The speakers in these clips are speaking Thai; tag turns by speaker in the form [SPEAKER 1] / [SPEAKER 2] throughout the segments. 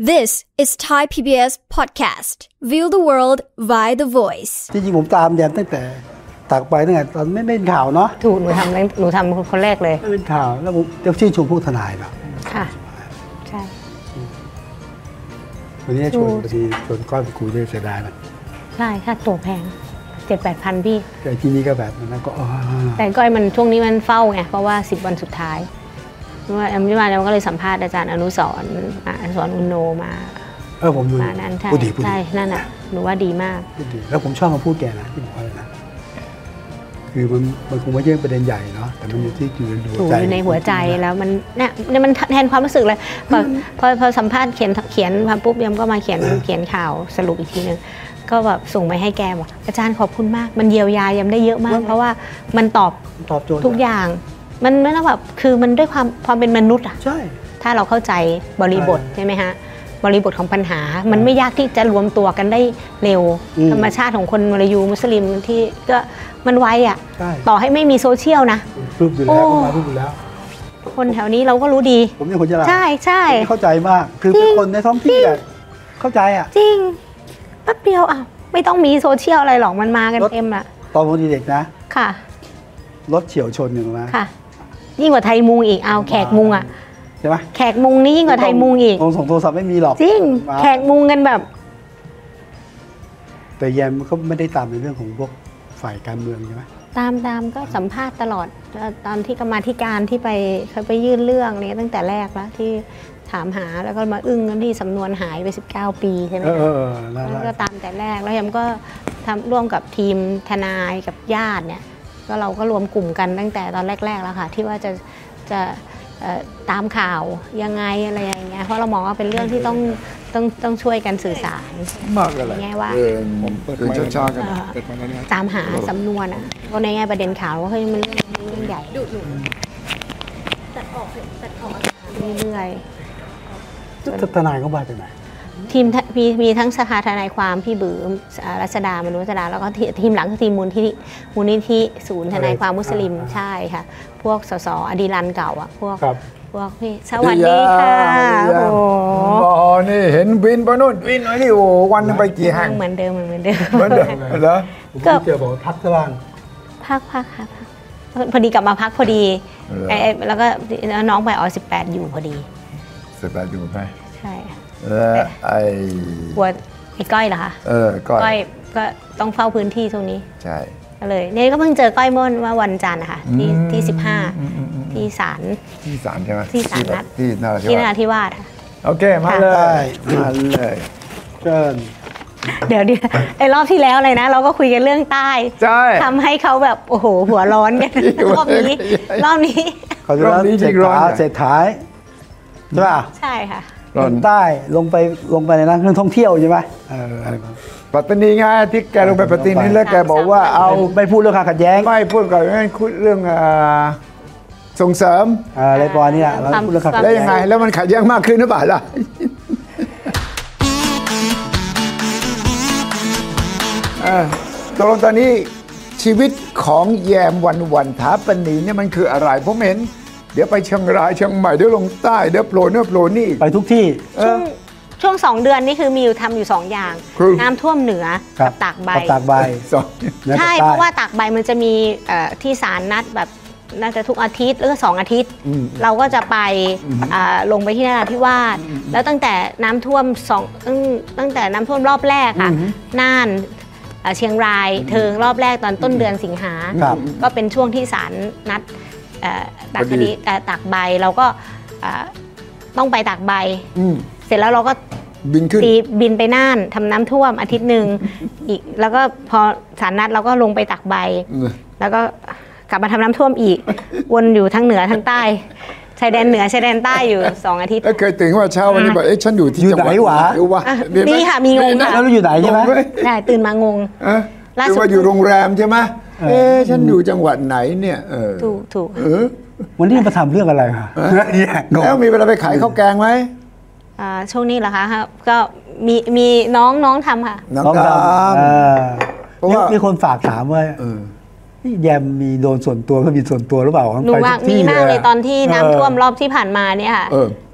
[SPEAKER 1] This is Thai PBS podcast. View the world via the voice.
[SPEAKER 2] จริงๆผมตามแยมตั้งแต่ตักไปตั้งแต่ตอนไม่เป็นข่าวเนาะ
[SPEAKER 3] ถูกหนูทำคนแรกเลย
[SPEAKER 2] ไม่เป็นข่าวแล้วผมจะชื่นชมพวกทนายแบบ
[SPEAKER 3] ค่ะใช่
[SPEAKER 2] วันนี้ชวนพอดีชวนก้อยไปคุยด้วยเสียดายมัน
[SPEAKER 3] ใช่ค่าตั๋วแพง 7-8,000 พี่
[SPEAKER 2] แต่ที่นี่ก็แบบนั้นก็
[SPEAKER 3] แต่ก้อยมันช่วงนี้มันเฝ้าไงเพราะว่า10 วันสุดท้ายว่าแอมที่มาแล้วก็เลยสัมภาษณ์อาจารย์อนุสรณ์อุณโนมา
[SPEAKER 2] ผมดู
[SPEAKER 3] นั้นใช่นั่นน่ะหนูว่าดีมาก
[SPEAKER 2] ดีแล้วผมชอบมาพูดแกนะที่บอกว่าอะไรนะคือมันคงไม่ใช่ประเด็นใหญ่เนาะแต่มันอยู่ที่อยู่
[SPEAKER 3] ในหัวใจแล้วมันเนี่ยมันแทนความรู้สึกเลยพอสัมภาษณ์เขียนปุ๊บยมก็มาเขียนข่าวสรุปอีกทีนึงก็แบบส่งไปให้แกบอกอาจารย์ขอบคุณมากมันเยียวยายมได้เยอะมากเพราะว่ามันตอบ
[SPEAKER 2] โจทย์
[SPEAKER 3] ทุกอย่างมันไม่ต้องแบบคือมันด้วยความเป็นมนุษย์อ่ะ
[SPEAKER 2] ใช่
[SPEAKER 3] ถ้าเราเข้าใจบริบทใช่ไหมฮะบริบทของปัญหามันไม่ยากที่จะรวมตัวกันได้เร็วธรรมชาติของคนมลายูมุสลิมที่ก็มันไวอ่ะต่อให้ไม่มีโซเชียลนะ
[SPEAKER 2] รูปอยู่แล้วมารูปอยู่แล้ว
[SPEAKER 3] คนแถวนี้เราก็รู้ดี
[SPEAKER 2] ผมเป็นคนฉลาด
[SPEAKER 3] ใช่
[SPEAKER 2] เข้าใจมากคือเป็นคนในท้องที่เข้าใจอ่ะ
[SPEAKER 3] จริงแป๊บเดียวอ่ะไม่ต้องมีโซเชียลอะไรหรอกมันมากันเต็มละ
[SPEAKER 2] ตอนผมเด็กนะ
[SPEAKER 3] ค่ะ
[SPEAKER 2] รถเฉียวชนอย่างนั้น
[SPEAKER 3] ค่ะยิ่งกว่าไทยมุงอีกเอาแขกมุงอ่ะ
[SPEAKER 2] ใช่ไหม
[SPEAKER 3] แขกมุงนี่ยิ่งกว่าไทยมุงอีก
[SPEAKER 2] ส่งโทรศัพท์ไม่มีหรอก
[SPEAKER 3] จริงแขกมุงกันแบบ
[SPEAKER 2] แต่แยมเขาไม่ได้ตามในเรื่องของพวกฝ่ายการเมืองใช่ไหม
[SPEAKER 3] ตามก็สัมภาษณ์ตลอดตอนที่กรรมาธิการที่ไปยื่นเรื่องนี้ตั้งแต่แรกแล้วที่ถามหาแล้วก็มาอึ้งกันที่สำนวนหายไป19 ปีใช่ไหมแล้วก็ตามแต่แรกแล้วแยมก็ทำร่วมกับทีมทนายกับญาติเนี่ยก็เราก็รวมกลุ่มกันตั้งแต่ตอนแรกๆแล้วค่ะที่ว่าจะตามข่าวยังไงอะไรอย่างเงี้ยเพราะเรามองว่าเป็นเรื่องที่ต้องช่วยกันสื่อสาร
[SPEAKER 2] มากเลย
[SPEAKER 3] แง่ว่า
[SPEAKER 2] คือช้าๆกัน
[SPEAKER 3] ตามหาสำนวนอ่ะก็ในแง่ประเด็นข่าวว่าเฮ้ยมันเรื่องใหญ่ตัดออกเรื่อย
[SPEAKER 2] ๆทนายเขามาจากไหน
[SPEAKER 3] ทีมมีทั้งสภาทนายความพี่บือรัชดามนุษดาแล้วก็ทีมหลังคือทีมมูลนิธิศูนย์ทนายความมุสลิมใช่ค่ะพวกสสอดีรันเก่าอ่ะพวกพี่สวัสดีค่ะ
[SPEAKER 4] โอ้นี่เห็นวินปะนุ่นวินไอ้นี่โอ้วันนึงไปกี่แห่ง
[SPEAKER 3] เหมือนเดิม
[SPEAKER 2] เหรอก็เจอบอกพักซะบ้าง
[SPEAKER 3] พักค่ะพอดีกลับมาพักพอดีแล้วก็น้องไป18อยู่พอดี
[SPEAKER 4] 18อยู่ไหม
[SPEAKER 3] ใช่
[SPEAKER 4] ไอ้
[SPEAKER 3] หัวไอ้ก้อยเหรอคะก้อยก็ต้องเฝ้าพื้นที่ตรงนี้
[SPEAKER 4] ใช่
[SPEAKER 3] ก็เลยนี่ก็เพิ่งเจอก้อยม่นว่าวันจันทร์นะคะที่15ที่ศาล
[SPEAKER 4] ใช่ไหม
[SPEAKER 3] ที่ศาลนัด
[SPEAKER 4] ที่
[SPEAKER 3] นราธิวาสค่ะ
[SPEAKER 4] โอเคมาเลย
[SPEAKER 2] เชิญ
[SPEAKER 3] เดี๋ยวไอ้รอบที่แล้วเลยนะเราก็คุยกันเรื่องใต้ทำให้เขาแบบโอ้โหหัวร้อนกันรอบนี้
[SPEAKER 2] เขาจะเสร็จท้ายใช่ป่ะ
[SPEAKER 3] ใช่ค่ะ
[SPEAKER 2] ใต้ลงไปในนั้นเรื่องท่องเที่ยวใช่ไหม
[SPEAKER 4] ปัตตานีไงที่แกลงไปปัตตานีแล้วแกบอกว่าเอา
[SPEAKER 2] ไม่พูดเรื่องขัดแย้ง
[SPEAKER 4] ไม่พูดกับเรื่องส่งเสริม
[SPEAKER 2] อะไรประมาณนี้เราพูดเรื่องขัดแย้ง
[SPEAKER 4] แล้วยังไงแล้วมันขัดแย้งมากขึ้นหรือเปล่าล่ะตกลงตอนนี้ชีวิตของแยมวันถาปนีเนี่ยมันคืออะไรผมเห็นเดี๋ยวไปเชียงรายเชียงใหม่เดี๋ยวลงใต้เดี๋ยวโผล่นี่
[SPEAKER 2] ไปทุกที่
[SPEAKER 3] ช่วง2 เดือนนี่คือมีทำอยู่2 อย่างน้ำท่วมเหนือกับตากใบใช่เพราะว่าตากใบมันจะมีที่ศาลนัดแบบน่าจะทุกอาทิตย์หรือ2 อาทิตย์เราก็จะไปลงไปที่นราธิวาสแล้วตั้งแต่น้ำท่วมตั้งแต่น้ำท่วมรอบแรกค่ะน่านเชียงรายเทิงรอบแรกตอนต้นเดือนสิงหาก็เป็นช่วงที่ศาลนัดตักคดีตักใบเราก็ต้องไปตักใบเสร็จแล้วเราก็บินไปน่านทำน้ำท่วมอาทิตย์หนึ่งอีกแล้วก็พอศาลนัดเราก็ลงไปตักใบแล้วก็กลับมาทำน้ำท่วมอีกวนอยู่ทั้งเหนือทั้งใต้ชายแดนเหนือชายแดนใต้อยู่2 อาทิตย์
[SPEAKER 4] แล้วเคยตื่นว่าเช้าวันนี้บอกฉันอยู่ที่
[SPEAKER 2] จังหวัดไหนวะ
[SPEAKER 3] นี่ค่ะมีงง
[SPEAKER 2] แล้วเราอยู่ไหนใช่ไหม
[SPEAKER 3] ได้ตื่นมางง
[SPEAKER 4] ล่าสุดว่าอยู่โรงแรมใช่ไหมฉันอยู่จังหวัดไหนเนี่ย
[SPEAKER 3] ถูก
[SPEAKER 2] วันนี้มาทำเรื่องอะไรคะ
[SPEAKER 4] แล้วมีเวลาไปขายข้าวแกงไหม
[SPEAKER 3] ช่วงนี้เหรอคะก็มีน้องทำค่ะ
[SPEAKER 4] น้องท
[SPEAKER 2] ำมีคนฝากถามว่านี่แยมมีโดนส่วนตัวก็มีส่วนตัวหรือเปล่า
[SPEAKER 3] หนูว่ามีมากเลยตอนที่น้ำท่วมรอบที่ผ่านมาเนี่ยค่ะ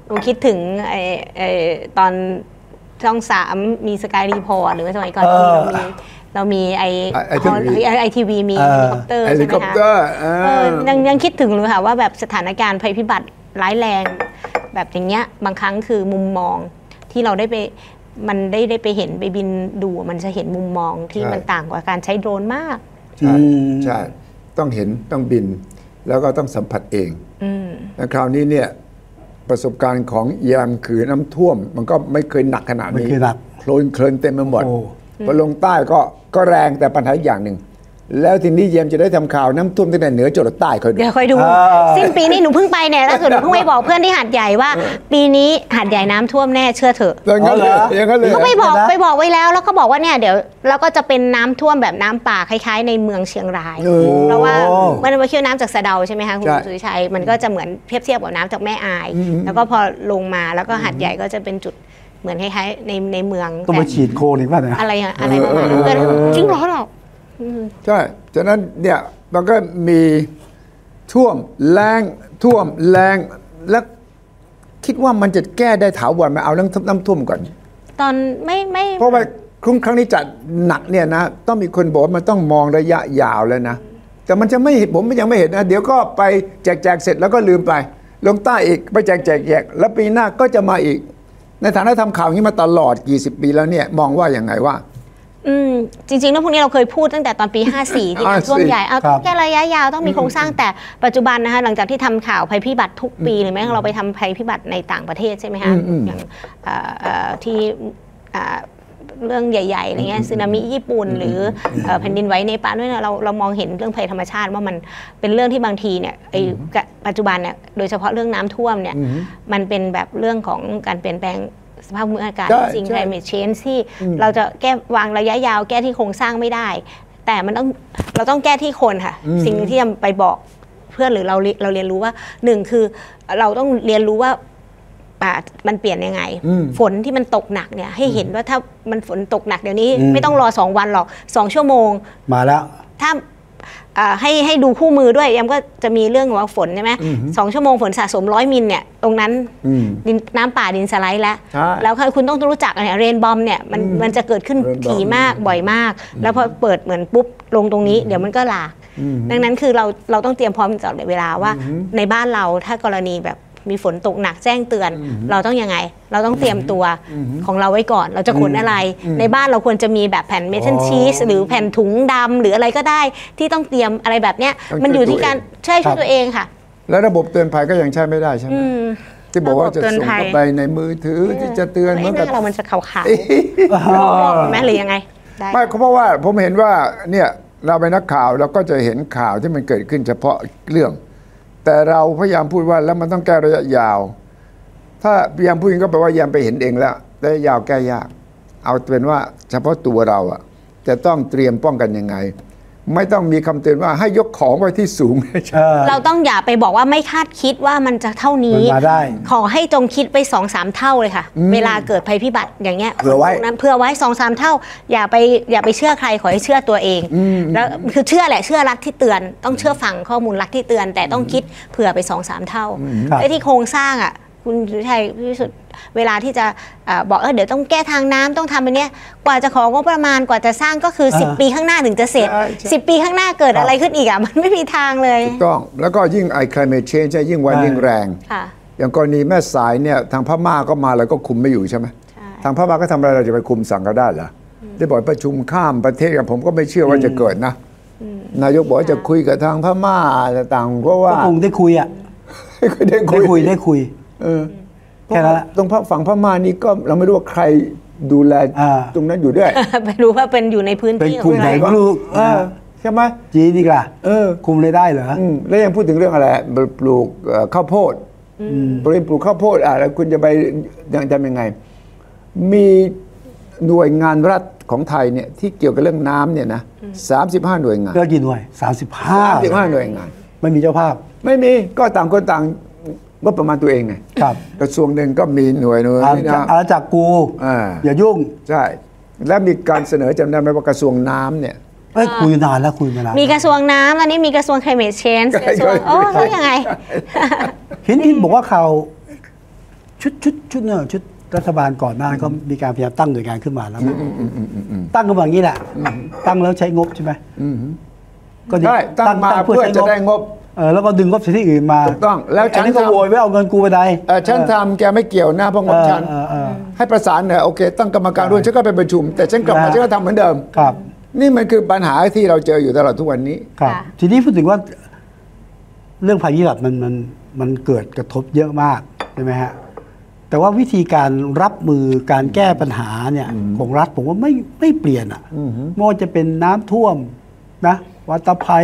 [SPEAKER 3] นูคิดถึงตอนช่อง3มีสกายรีพอร์ตหรือว่าสมัยก่อนเรามีไอทีวีมีเฮลิคอปเตอร์ใช่ไหมคะยังคิดถึงเลยค่ะว่าแบบสถานการณ์ภัยพิบัติร้ายแรงแบบอย่างเงี้ยบางครั้งคือมุมมองที่เราได้ไปเห็นไปบินดูมันจะเห็นมุมมองที่มันต่างกว่าการใช้โดรนมาก
[SPEAKER 4] ใช่ต้องเห็นต้องบินแล้วก็ต้องสัมผัสเองและคราวนี้เนี่ยประสบการณ์ของแยมคือน้ำท่วมมันก็ไม่เคยหนักขนาดนี้โคลนเคลินเต็มไปหมดพอลงใต้ก็แรงแต่ปัญหาอย่างหนึ่งแล้วทีนี้แยมจะได้ทำข่าวน้ำท่วมตั้งแต่เหนือจรดใต้คอยดู
[SPEAKER 3] เดี๋ยวคอยดูสิ้นปีนี้หนูเพิ่งไปเนี่ยล่าสุดหนูเพิ่งไปบอกเพื่อนที่หาดใหญ่ว่าปีนี้หาดใหญ่น้ำท่วมแน่เชื่อเถอะเขาไปบอกไว้แล้วก็บอกว่าเนี่ยเดี๋ยวเราก็จะเป็นน้ำท่วมแบบน้ำป่าคล้ายๆในเมืองเชียงรายเพราะว่ามันมาเคี่ยวน้ำจากสะเดาใช่ไหมคะคุณสุริชัยมันก็จะเหมือนเทียบกับน้ำจากแม่อายแล้วก็พอลงมาแล้วก็หาดใหญ่ก็จะเป็นจุดเหมือนคล้ายๆในเมือง
[SPEAKER 2] ต้องมาฉีดโคลนอีกป่ะเนี่ย
[SPEAKER 3] อะไรประมาณนั้นจริงเหรอ
[SPEAKER 4] ใช่ฉะนั้นเนี่ยมันก็มีท่วมแรงแล้วคิดว่ามันจะแก้ได้ถาวรไหมเอาเรื่องน้ำท่วมก่อน
[SPEAKER 3] ตอนไม่
[SPEAKER 4] เพราะว่าครั้งนี้จัดหนักเนี่ยนะต้องมีคนบอกว่ามันต้องมองระยะยาวแล้วนะแต่มันจะไม่เห็นผมยังไม่เห็นนะเดี๋ยวก็ไปแจกเสร็จแล้วก็ลืมไปลงใต้อีกไปแจกแล้วปีหน้าก็จะมาอีกในฐานะทำข่าวอย่างนี้มาตลอดกี่สิบปีแล้วเนี่ยมองว่าอย่างไงว่า
[SPEAKER 3] จริงๆแล้วพวกนี้เราเคยพูดตั้งแต่ตอนปี 54 ที่น้ำท่วมใหญ่แก้ระยะยาวต้องมีโครงสร้างแต่ปัจจุบันนะคะหลังจากที่ทำข่าวภัยพิบัติทุกปีหรือแม้เราไปทำภัยพิบัติในต่างประเทศใช่ไหมคะอย่างที่เรื่องใหญ่ๆอะไรเงี้ยสึนามิญี่ปุ่นหรือแผ่นดินไหวเนปาลด้วยเรามองเห็นเรื่องภัยธรรมชาติว่ามันเป็นเรื่องที่บางทีเนี่ยปัจจุบันเนี่ยโดยเฉพาะเรื่องน้ำท่วมเนี่ยมันเป็นแบบเรื่องของการเปลี่ยนแปลงสภาพภูมิอากาศจริง climate change ที่เราจะแก้วางระยะยาวแก้ที่โครงสร้างไม่ได้แต่เราต้องแก้ที่คนค่ะสิ่งที่จะไปบอกเพื่อนหรือเราเรียนรู้ว่าหนึ่งคือเราต้องเรียนรู้ว่ามันเปลี่ยนยังไงฝนที่มันตกหนักเนี่ยให้เห็นว่าถ้ามันฝนตกหนักเดี๋ยวนี้ไม่ต้องรอ2 วันหรอก2 ชั่วโมง
[SPEAKER 2] มาแล้ว
[SPEAKER 3] ถ้าให้ดูคู่มือด้วยยังก็จะมีเรื่องว่าฝนใช่ไหม2 ชั่วโมงฝนสะสม100 มิลเนี่ยตรงนั้นน้ำป่าดินสไลด์แล้วคุณต้องรู้จักเนี่ยเรนบอมเนี่ยมันจะเกิดขึ้นถี่มากบ่อยมากแล้วพอเปิดเหมือนปุ๊บลงตรงนี้เดี๋ยวมันก็หลากดังนั้นคือเราต้องเตรียมพร้อมตลอดเวลาว่าในบ้านเราถ้ากรณีแบบมีฝนตกหนักแจ้งเตือนเราต้องยังไงเราต้องเตรียมตัวของเราไว้ก่อนเราจะขนอะไรในบ้านเราควรจะมีแบบแผ่นเมทัลชีสหรือแผ่นถุงดำหรืออะไรก็ได้ที่ต้องเตรียมอะไรแบบเนี้ยมันอยู่ที่การช่วยตัวเองค่ะ
[SPEAKER 4] แล้วระบบเตือนภัยก็ยังใช้ไม่ได้ใช่ไหมที่บอกว่าจะส่งเข้าไปในมือถือที่จะเตือน
[SPEAKER 3] เหมือนกับเรามันจะขาวๆแม่หรือยังไง
[SPEAKER 4] ไม่เพราะว่าผมเห็นว่าเนี่ยเราเป็นนักข่าวเราก็จะเห็นข่าวที่มันเกิดขึ้นเฉพาะเรื่องแต่เราพยายามพูดว่าแล้วมันต้องแก้ระยะยาวถ้าพยายามพูดก็แปลว่าพยายามไปเห็นเองแล้วระยะยาวแก้ยากเอาเป็นว่าเฉพาะตัวเราอะจะต้องเตรียมป้องกันยังไงไม่ต้องมีคำเตือนว่าให้ยกของไว้ที่สูง
[SPEAKER 3] เราต้องอย่าไปบอกว่าไม่คาดคิดว่ามันจะเท่านี้ขอให้จงคิดไป 2-3 เท่าเลยค่ะเวลาเกิดภัยพิบัติอย่างเงี้ยเผื่อไว้ 2-3 เท่าอย่าไปเชื่อใครขอให้เชื่อตัวเองแล้วคือเชื่อแหละเชื่อรัฐที่เตือนต้องเชื่อฟังข้อมูลรัฐที่เตือนแต่ต้องคิดเผื่อไป 2-3 เท่าไอ้ที่โครงสร้างอ่ะคุณสุริชัยพิสุทธิ์เวลาที่จะบอกเดี๋ยวต้องแก้ทางน้ำต้องทำแบบนี้กว่าจะของบประมาณกว่าจะสร้างก็คือ10 ปีข้างหน้าถึงจะเสร็จ10 ปีข้างหน้าเกิดอะไรขึ้นอีกอ่ะมันไม่มีทางเลย
[SPEAKER 4] ถูกต้องแล้วก็ยิ่งclimate change ยิ่งวันยิ่งแรงอย่างกรณีแม่สายเนี่ยทางพม่าก็มาแล้วก็คุมไม่อยู่ใช่ไหมทางพม่าก็ทำอะไรเราจะไปคุมสั่งก็ได้เหรอได้บอกประชุมข้ามประเทศกับผมก็ไม่เชื่อว่าจะเกิดนะนายกบอกจะคุยกับทางพม่าต่างเพราะว่า
[SPEAKER 2] คงได้คุยอ่ะได้คุยแค่นั้นแหละ
[SPEAKER 4] ตรงฝั่งพม่านี่ก็เราไม่รู้ว่าใครดูแลตรงนั้นอยู่ด้วย
[SPEAKER 3] ไม่รู้ว่าเป็นอยู่ในพื้นที่
[SPEAKER 2] คุมไหนก็รู้
[SPEAKER 4] ใช่ไหม
[SPEAKER 2] จีนอีกล่ะคุมเลยได้เหรอ
[SPEAKER 4] แล้วยังพูดถึงเรื่องอะไรปลูกข้าวโพดปลูกข้าวโพดแล้วคุณจะไปยังทำยังไงมีหน่วยงานรัฐของไทยเนี่ยที่เกี่ยวกับเรื่องน้ำเนี่ยนะ35 หน่วยงาน
[SPEAKER 2] ก็กี่หน่วย35
[SPEAKER 4] หน่วยงาน
[SPEAKER 2] ไม่มีเจ้าภาพ
[SPEAKER 4] ไม่มีก็ต่างคนต่างก็ประมาณตัวเองไง
[SPEAKER 2] ครับ
[SPEAKER 4] กระทรวงหนึ่งก็มีหน่วย
[SPEAKER 2] อาณาจักรกูอย่ายุ่ง
[SPEAKER 4] ใช่แล้วมีการเสนอจำได้ไหมว่ากระทรวงน้ำเนี่ย
[SPEAKER 2] คุยนานแล้วคุยมานาน
[SPEAKER 3] มีกระทรวงน้ำแล้วนี่มีกระทรวง climate change กระทรวงแล้วยังไง
[SPEAKER 2] เห็นบอกว่าข่าวชุดรัฐบาลก่อนหน้าก็มีการพยายามตั้งหน่วยงานขึ้นมาแล้วตั้งขึ้นมาอย่างนี้แหละตั้งแล้วใช้งบใช่ไหม
[SPEAKER 4] ก็ได้ตั้งมาเพื่อจะได้งบ
[SPEAKER 2] แล้วก็ดึงงบที่อื่นมา
[SPEAKER 4] ถูกต้องแล้วฉัน
[SPEAKER 2] ก็โวยไม่เอาเงินกูไปใด
[SPEAKER 4] ฉันทำแกไม่เกี่ยวหน้าเพราะงบฉันให้ประสานเนี่ยโอเคตั้งกรรมการด้วยฉันก็ไปประชุมแต่ฉันกลับมาฉันก็ทำเหมือนเดิม
[SPEAKER 2] ครับ
[SPEAKER 4] นี่มันคือปัญหาที่เราเจออยู่ตลอดทุกวันนี้
[SPEAKER 2] ครับทีนี้พูดถึงว่าเรื่องภัยพิบัติมันเกิดกระทบเยอะมากใช่ไหมฮะแต่ว่าวิธีการรับมือการแก้ปัญหาเนี่ยของรัฐผมว่าไม่เปลี่ยนไม่ว่าจะเป็นน้ำท่วมนะวัตภัย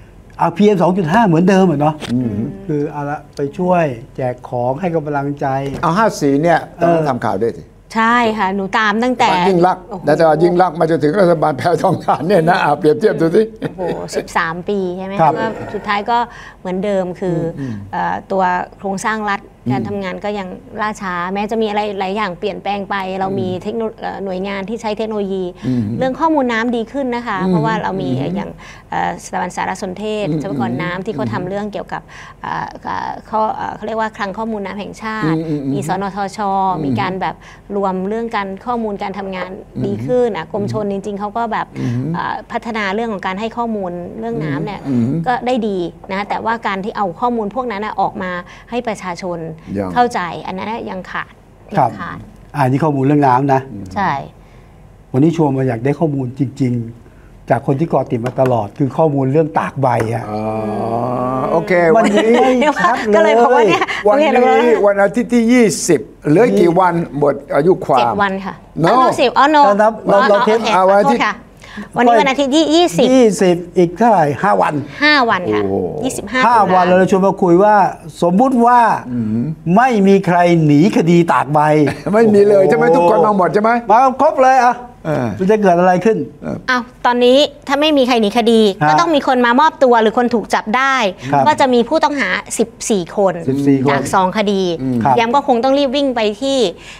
[SPEAKER 2] PM 2.5 เหมือนเดิมเนาะคือเอาละไปช่วยแจกของให้กำลังใจ
[SPEAKER 4] เอา54เนี่ยต้องทำข่าวด้วยสิ
[SPEAKER 3] ใช่ค่ะหนูตามตั้งแต่
[SPEAKER 4] ยิ่งรักแต่ยิ่งรักมาจนถึงรัฐบาลแพทองทานเนี่ยนะเปรียบเทียบดูสิ
[SPEAKER 3] โอ้โห13 ปีใช่ไหมคะว่าสุดท้ายก็เหมือนเดิมคือตัวโครงสร้างรัฐการทำงานก็ยังล่าช้าแม้จะมีอะไรหลายอย่างเปลี่ยนแปลงไปเรามีหน่วยงานที่ใช้เทคโนโลยีเรื่องข้อมูลน้ำดีขึ้นนะคะเพราะว่าเรามีอย่างสถาบันสารสนเทศทรัพยากรน้ำที่เขาทำเรื่องเกี่ยวกับเขาเรียกว่าคลังข้อมูลน้ำแห่งชาติมีสนทชมีการแบบรวมเรื่องการข้อมูลการทำงานดีขึ้นกรมชลจริงๆเขาก็แบบพัฒนาเรื่องของการให้ข้อมูลเรื่องน้ำเนี่ยก็ได้ดีนะแต่ว่าการที่เอาข้อมูลพวกนั้นออกมาให้ประชาชนเข้าใจอันนั้นยังขาด
[SPEAKER 2] นี่ข้อมูลเรื่องน้ำนะ
[SPEAKER 3] ใช่
[SPEAKER 2] วันนี้ชวนมาอยากได้ข้อมูลจริงๆจากคนที่เกาะติดมาตลอดคือข้อมูลเรื่องตากใบ
[SPEAKER 4] โอเควันนี้
[SPEAKER 3] ก็เลยบอกว่าเนี่ย
[SPEAKER 4] วันอาทิตย์ที่20เหลือกี่วันหมดอายุความ
[SPEAKER 3] 7 วันค่ะ10
[SPEAKER 2] โนเราเทป
[SPEAKER 4] วันอาทิตย์
[SPEAKER 3] วันนี้วันอาทิตย์ที่
[SPEAKER 2] 20อีกเท่าไหร่5 วัน
[SPEAKER 3] ค่ะ
[SPEAKER 2] 5 วันเราชวนมาคุยว่าสมมุติว่าไม่มีใครหนีคดีตากใบ
[SPEAKER 4] ไม่มีเลยใช่ไหมทุกคนมาหมดใช่ไหม
[SPEAKER 2] มาครบเลยมันจะเกิดอะไรขึ้น
[SPEAKER 3] ตอนนี้ถ้าไม่มีใครหนีคดีก็ต้องมีคนมามอบตัวหรือคนถูกจับได้ก็จะมีผู้ต้องหา14 คนจาก2 คดีย้ำก็คงต้องรีบวิ่งไปที่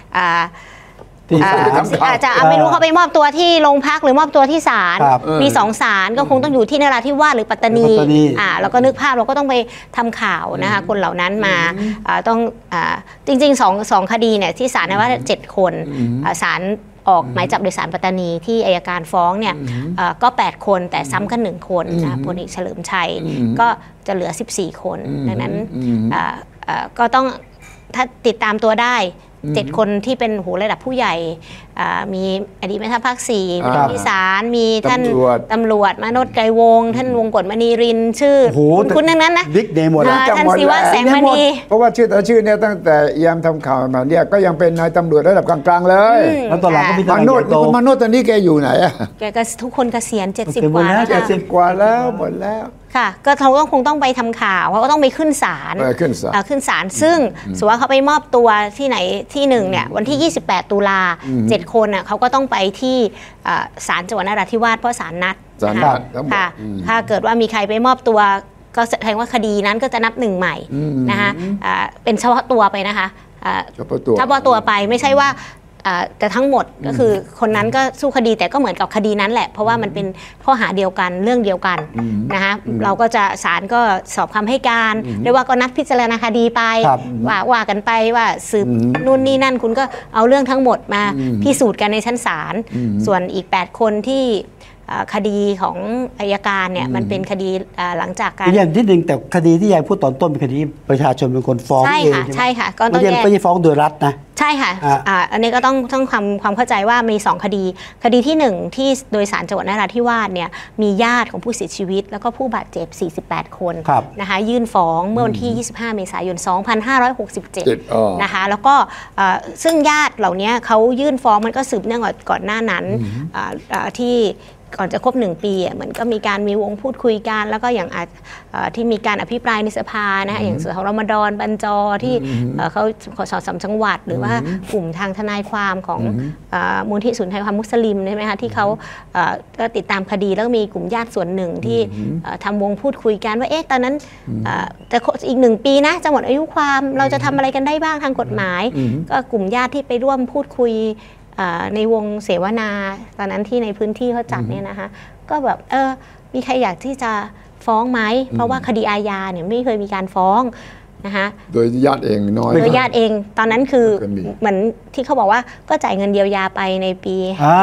[SPEAKER 3] อาจจะไม่รู้เขาไปมอบตัวที่โรงพักหรือมอบตัวที่ศาลมี2 ศาลก็คงต้องอยู่ที่นราธิวาสหรือปัตตานีแล้วก็นึกภาพเราก็ต้องไปทำข่าวนะคะคนเหล่านั้นมาต้องจริงๆ2 คดีเนี่ยที่ศาลว่า7 คนศาลออกหมายจับโดยศาลปัตตานีที่อัยการฟ้องเนี่ยก็8 คนแต่ซ้ำกัน1 คนพลเอกเฉลิมชัยก็จะเหลือ14 คนดังนั้นก็ต้องถ้าติดตามตัวได้7 คนที่เป็นระดับผู้ใหญ่มีอดีตแม่ทัพภาค 4มีที่ศาลมีท่านตำรวจมโนชไกรวงศ์ท่านวงกฎมณีรินชื่อคุณทั้งนั้นนะ
[SPEAKER 2] บิ๊กเนมหมด
[SPEAKER 3] ท่านศิวะแสงมณี
[SPEAKER 4] เพราะว่าชื่อเนี่ยตั้งแต่ยามทำข่าวมาเนี่ยก็ยังเป็นนายตำรวจระดับกลางๆเลย
[SPEAKER 2] แล้วตอนหลังก็มี
[SPEAKER 4] มโนชคุณมโนชตอนนี้แกอยู่ไหน
[SPEAKER 3] แกก็ทุกคนเกษียณ70 กว่าแล้ว
[SPEAKER 4] 70 กว่าแล้วหมดแล้ว
[SPEAKER 3] ค่ะก็เขาก็คงต้องไปทำข่าวเขาก็ต้องไปขึ้นศาลขึ้นศาลซึ่งสมมติว่าเขาไปมอบตัวที่ไหนที่หนึ่งเนี่ยวันที่28 ตุลา7 คนเขาก็ต้องไปที่ศาลจังหวัดนราธิวาสเพราะศาลนัดค่ะถ้าเกิดว่ามีใครไปมอบตัวก็แสดงว่าคดีนั้นก็จะนับ1 ใหม่นะคะเป็นเฉพาะตัวไปนะคะเฉพาะตัวไปไม่ใช่ว่าแต่ทั้งหมดก็คือคนนั้นก็สู้คดีแต่ก็เหมือนกับคดีนั้นแหละเพราะว่ามันเป็นข้อหาเดียวกันเรื่องเดียวกันนะคะเราก็จะศาลก็สอบคำให้การเรียกว่าก็นัดพิจารณาคดีไปว่ากันไปว่าสืบนู่นนี่นั่นคุณก็เอาเรื่องทั้งหมดมาพิสูจน์กันในชั้นศาลส่วนอีก8 คนที่คดีของอัยการเนี่ยมันเป็นคดีหลังจากการ
[SPEAKER 2] อย่างที่หนึ่งแต่คดีที่ยายพูดตอนต้นเป็นคดีประชาชนเป็นคนฟ้องเอง
[SPEAKER 3] ใช่ค่ะก็ต้อง
[SPEAKER 2] แยกไม่ใช่ฟ้องโดยรัฐนะ
[SPEAKER 3] ใช่ค่ะอันนี้ก็ต้องความเข้าใจว่ามี2 คดีที่1ที่โดยศาลจังหวัดนราธิวาสเนี่ยมีญาติของผู้เสียชีวิตแล้วก็ผู้บาดเจ็บ48 คนนะคะยื่นฟ้องเมื่อวันที่25 เมษายน 2567นะคะแล้วก็ซึ่งญาติเหล่านี้เขายื่นฟ้องมันก็สืบเนื่องก่อนหน้านั้นที่ก่อนจะครบ1 ปีเหมือนก็มีการมีวงพูดคุยกันแล้วก็อย่างที่มีการอภิปรายในสภานะคะอย่างส่วนของรมฎอนบรรจอที่เขาสอ3 จังหวัดหรือว่ากลุ่มทางทนายความของมูลที่ศูนย์ทนายความมุสลิมใช่ไหมคะที่เขาก็ติดตามคดีแล้วมีกลุ่มญาติส่วนหนึ่งที่ทำวงพูดคุยกันว่าตอนนั้นแต่อีก1 ปีนะจะหมดอายุความเราจะทำอะไรกันได้บ้างทางกฎหมายก็กลุ่มญาติที่ไปร่วมพูดคุยในวงเสวนาตอนนั้นที่ในพื้นที่เขาจัดเนี่ยนะคะก็แบบมีใครอยากที่จะฟ้องไหมเพราะว่าคดีอาญาเนี่ยไม่เคยมีการฟ้องนะคะ
[SPEAKER 4] โดยญาติเองน้อย
[SPEAKER 3] โดยญาติเองตอนนั้นคือเหมือนที่เขาบอกว่าก็จ่ายเงินเยียวยาไปในปี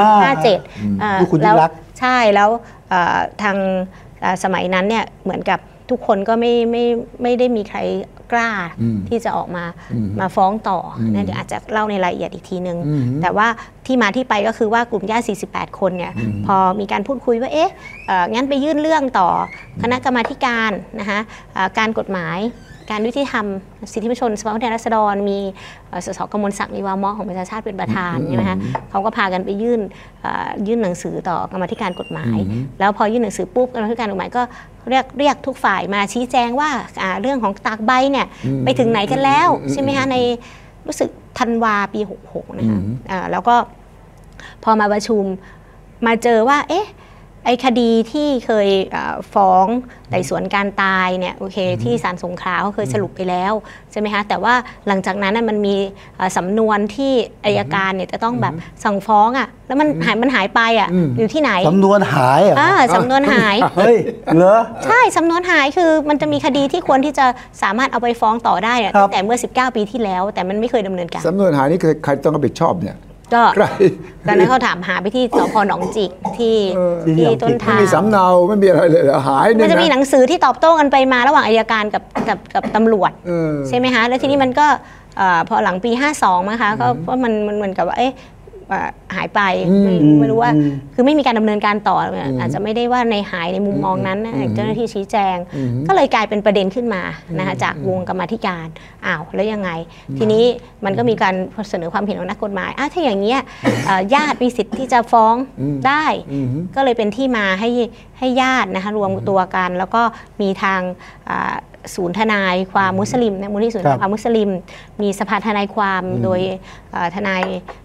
[SPEAKER 3] 57แล้วใช่แล้วทางสมัยนั้นเนี่ยเหมือนกับทุกคนก็ไม่ได้มีใครกล้าที่จะออกมาฟ้องต่อนะเดี๋ยวอาจจะเล่าในรายละเอียดอีกทีนึงแต่ว่าที่มาที่ไปก็คือว่ากลุ่มญาติ48คนเนี่ยพอมีการพูดคุยว่างั้นไปยื่นเรื่องต่อคณะกรรมาธิการนะคะการกฎหมายการยุติธรรมสิทธิมนุษยชนสภาผู้แทนราษฎรมีสสกมลศักดิ์มีวามอของประชาชาติเป็นประธานใช่ไหมคะเขาก็พากันไปยื่นหนังสือต่อกรรมาธิการกฎหมายแล้วพอยื่นหนังสือปุ๊บกรรมาธิการกฎหมายก็เรียกทุกฝ่ายมาชี้แจงว่าเรื่องของตากใบเนี่ยไปถึงไหนกันแล้วใช่ไหมคะในรู้สึกธันวาปี66นะคะแล้วก็พอมาประชุมมาเจอว่าไอ้คดีที่เคยฟ้องไต่สวนการตายเนี่ยโอเคที่ศาลสงขลาเขาเคยสรุปไปแล้วใช่ไหมคะแต่ว่าหลังจากนั้นมันมีสำนวนที่อัยการเนี่ยจะต้องแบบสั่งฟ้องอ่ะแล้วมันหายไปอ่ะอยู่ที่ไหน
[SPEAKER 2] สำนวนหาย
[SPEAKER 3] สำนวนหาย
[SPEAKER 2] เฮ้ยเหรอ
[SPEAKER 3] ใช่สำนวนหายคือมันจะมีคดีที่ควรที่จะสามารถเอาไปฟ้องต่อได้ตั้งแต่เมื่อ19ปีที่แล้วแต่มันไม่เคยดำเนินการ
[SPEAKER 4] สำนวนหายนี่ใครต้องรับผิดชอบเนี่ย
[SPEAKER 3] ก็ตอนนั้นเขาถามหาไปที่สพ.หนองจิกที่ต้นทาง
[SPEAKER 4] ไม่มีสำเนาไม่มีอะไรเลยหาย
[SPEAKER 3] มันจะมีหนังสือที่ตอบโต้กันไปมาระหว่างอัยการกับตำรวจใช่ไหมคะแล้วทีนี้มันก็พอหลังปี52นะคะก็เพราะมันเหมือนกับว่าหายไปไม่รู้ว่าคือไม่มีการดำเนินการต่ออาจจะไม่ได้ว่าในหายในมุมมองนั้นเจ้าหน้าที่ชี้แจงก็เลยกลายเป็นประเด็นขึ้นมานะคะจากวงกรรมาธิการแล้วยังไงทีนี้มันก็มีการเสนอความเห็นของนักกฎหมายถ้าอย่างเงี้ยญาติมีสิทธิ์ที่จะฟ้องได้ก็เลยเป็นที่มาให้ญาตินะคะรวมตัวกันแล้วก็มีทางศูนย์ทนายความมุสลิมนะมูลนิธิศูนย์ทนายความมุสลิมมีสภาทนายความโดยทนาย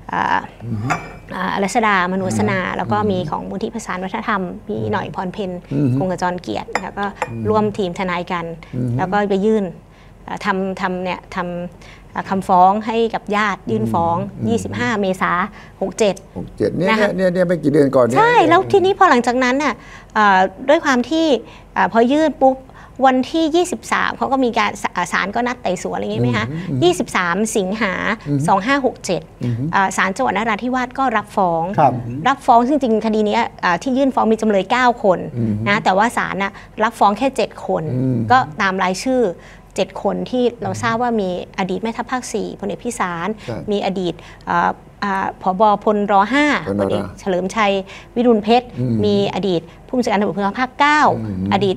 [SPEAKER 3] รัชดามนุษนาแล้วก็มีของมูลที่ประสานวัฒนธรรมมีหน่อยพรเพ็ญคงกระจรเกียรติแล้วก็ร่วมทีมทนายกันแล้วก็ไปยื่นทำคำฟ้องให้กับญาติยื่นฟ้อง25 เมษายน 67
[SPEAKER 4] เนี่ยไม่กี่เดือนก่อน
[SPEAKER 3] ใช่แล้วทีนี้พอหลังจากนั้นน่ะด้วยความที่พอยื่นปุ๊บวันที่23เขาก็มีการศาลก็นัดไต่สวนอะไรอย่างงี้ไหมคะ23 สิงหา 2567ศาลจังหวัดนราธิวาสก็รับฟ้องซึ่งจริงคดีนี้ที่ยื่นฟ้องมีจำเลย9 คนนะแต่ว่าศาลน่ะรับฟ้องแค่7 คนก็ตามรายชื่อ7 คนที่เราทราบว่ามีอดีตแม่ทัพภาค4พลเอกพิสารมีอดีตผบ.พลร.5 พลเอกเฉลิมชัยวิรุณเพชรมีอดีตผู้บัญชาการตำรวจภูธรภาค 9อดีต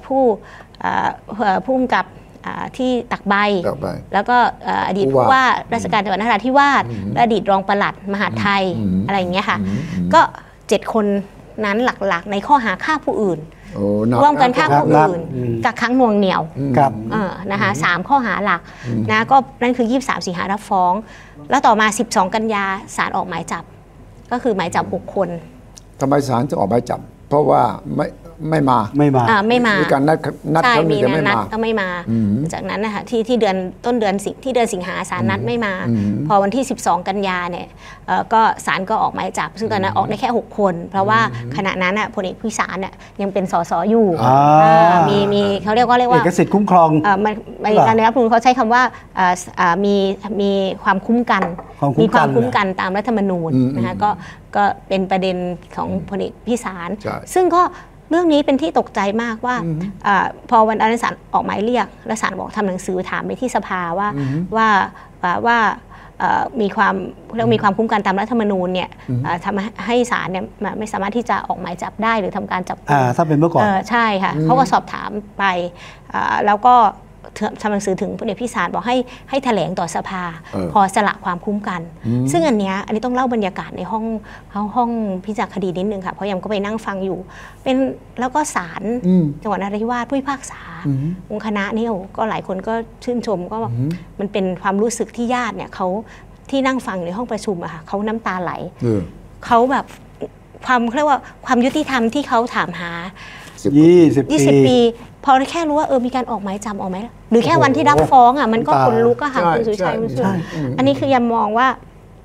[SPEAKER 3] ผู้กำกับที่ตักใบแล้วก็อดีตผู้ว่าราชการจังหวัดนราธิวาสและอดีตรองปลัดมหาดไทยอะไรอย่างเงี้ยค่ะก็7 คนนั้นหลักๆในข้อหาฆ่าผู้อื่นร่วมกันฆ่าผู้อื่นกักขังหน่วงเหนี่ยวนะคะ3 ข้อหาหลักนะก็นั่นคือ23 สิงหารับฟ้องแล้วต่อมา12 กันยาศาลออกหมายจับก็คือหมายจับ6 คน
[SPEAKER 4] ทำไมศาลจะออกหมายจับเพราะว่าไม่มามีการนัดเขามีแต่ไม่มาจากนั้นนะคะที่เดือนต้นเดือนสิงหาศาลนัดไม่มาพอวันที่12 กันยาเนี่ยก็ศาลก็ออกหมายจับซึ่งตอนนั้นออกได้แค่6 คนเพราะว่าขณะนั้นพลเอกพิสารเนี่ยยังเป็นสสอยู่มีเขาเรียกว่าเอก
[SPEAKER 2] สิทธิ์คุ้มครอง
[SPEAKER 3] ในรัฐธรรมนูญเขาใช้คำว่ามีความคุ้มกันตามรัฐธรรมนูญนะคะก็เป็นประเด็นของพลเอกพิสารซึ่งก็เรื่องนี้เป็นที่ตกใจมากว่าพอวันศาลออกหมายเรียกและศาลบอกทำหนังสือถามไปที่สภาว่ามีความคุ้มกันตามรัฐธรรมนูญเนี่ยทำให้ศาลเนี่ยไม่สามารถที่จะออกหมายจับได้หรือทำการจับ
[SPEAKER 2] ถ้าเป็นเมื่อก่อน
[SPEAKER 3] ใช่ค่ะเขาก็สอบถามไปแล้วก็ทำหนังสือถึงพลเอกพิสารบอกให้แถลงต่อสภาพอสละความคุ้มกันซึ่งอันนี้ต้องเล่าบรรยากาศในห้องพิจารณาคดีนิดนึงค่ะเพราะยังก็ไปนั่งฟังอยู่แล้วก็ศาลจังหวัดนราธิวาสผู้พิพากษาองค์คณะนี่ก็หลายคนก็ชื่นชมก็มันเป็นความรู้สึกที่ญาติเนี่ยเขาที่นั่งฟังในห้องประชุมอะค่ะเขาน้ำตาไหลเขาแบบเรียกว่าความยุติธรรมที่เขาถามหา20 ปีพอแค่รู้ว่ามีการออกหมายจำออกไหมหรือแค่วันที่รับฟ้องมันก็ขนลุกอะค่ะคุณสุชัยอันนี้คือยังมองว่า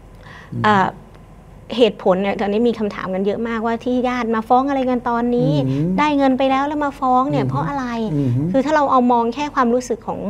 [SPEAKER 3] เหตุผลเนี่ยตอนนี้มีคำถามกันเยอะมากว่าที่ญาติมาฟ้องอะไรกันตอนนี้ได้เงินไปแล้วมาฟ้องเนี่ยเพราะอะไรคือถ้าเราเอามองแค่ความรู้สึกของ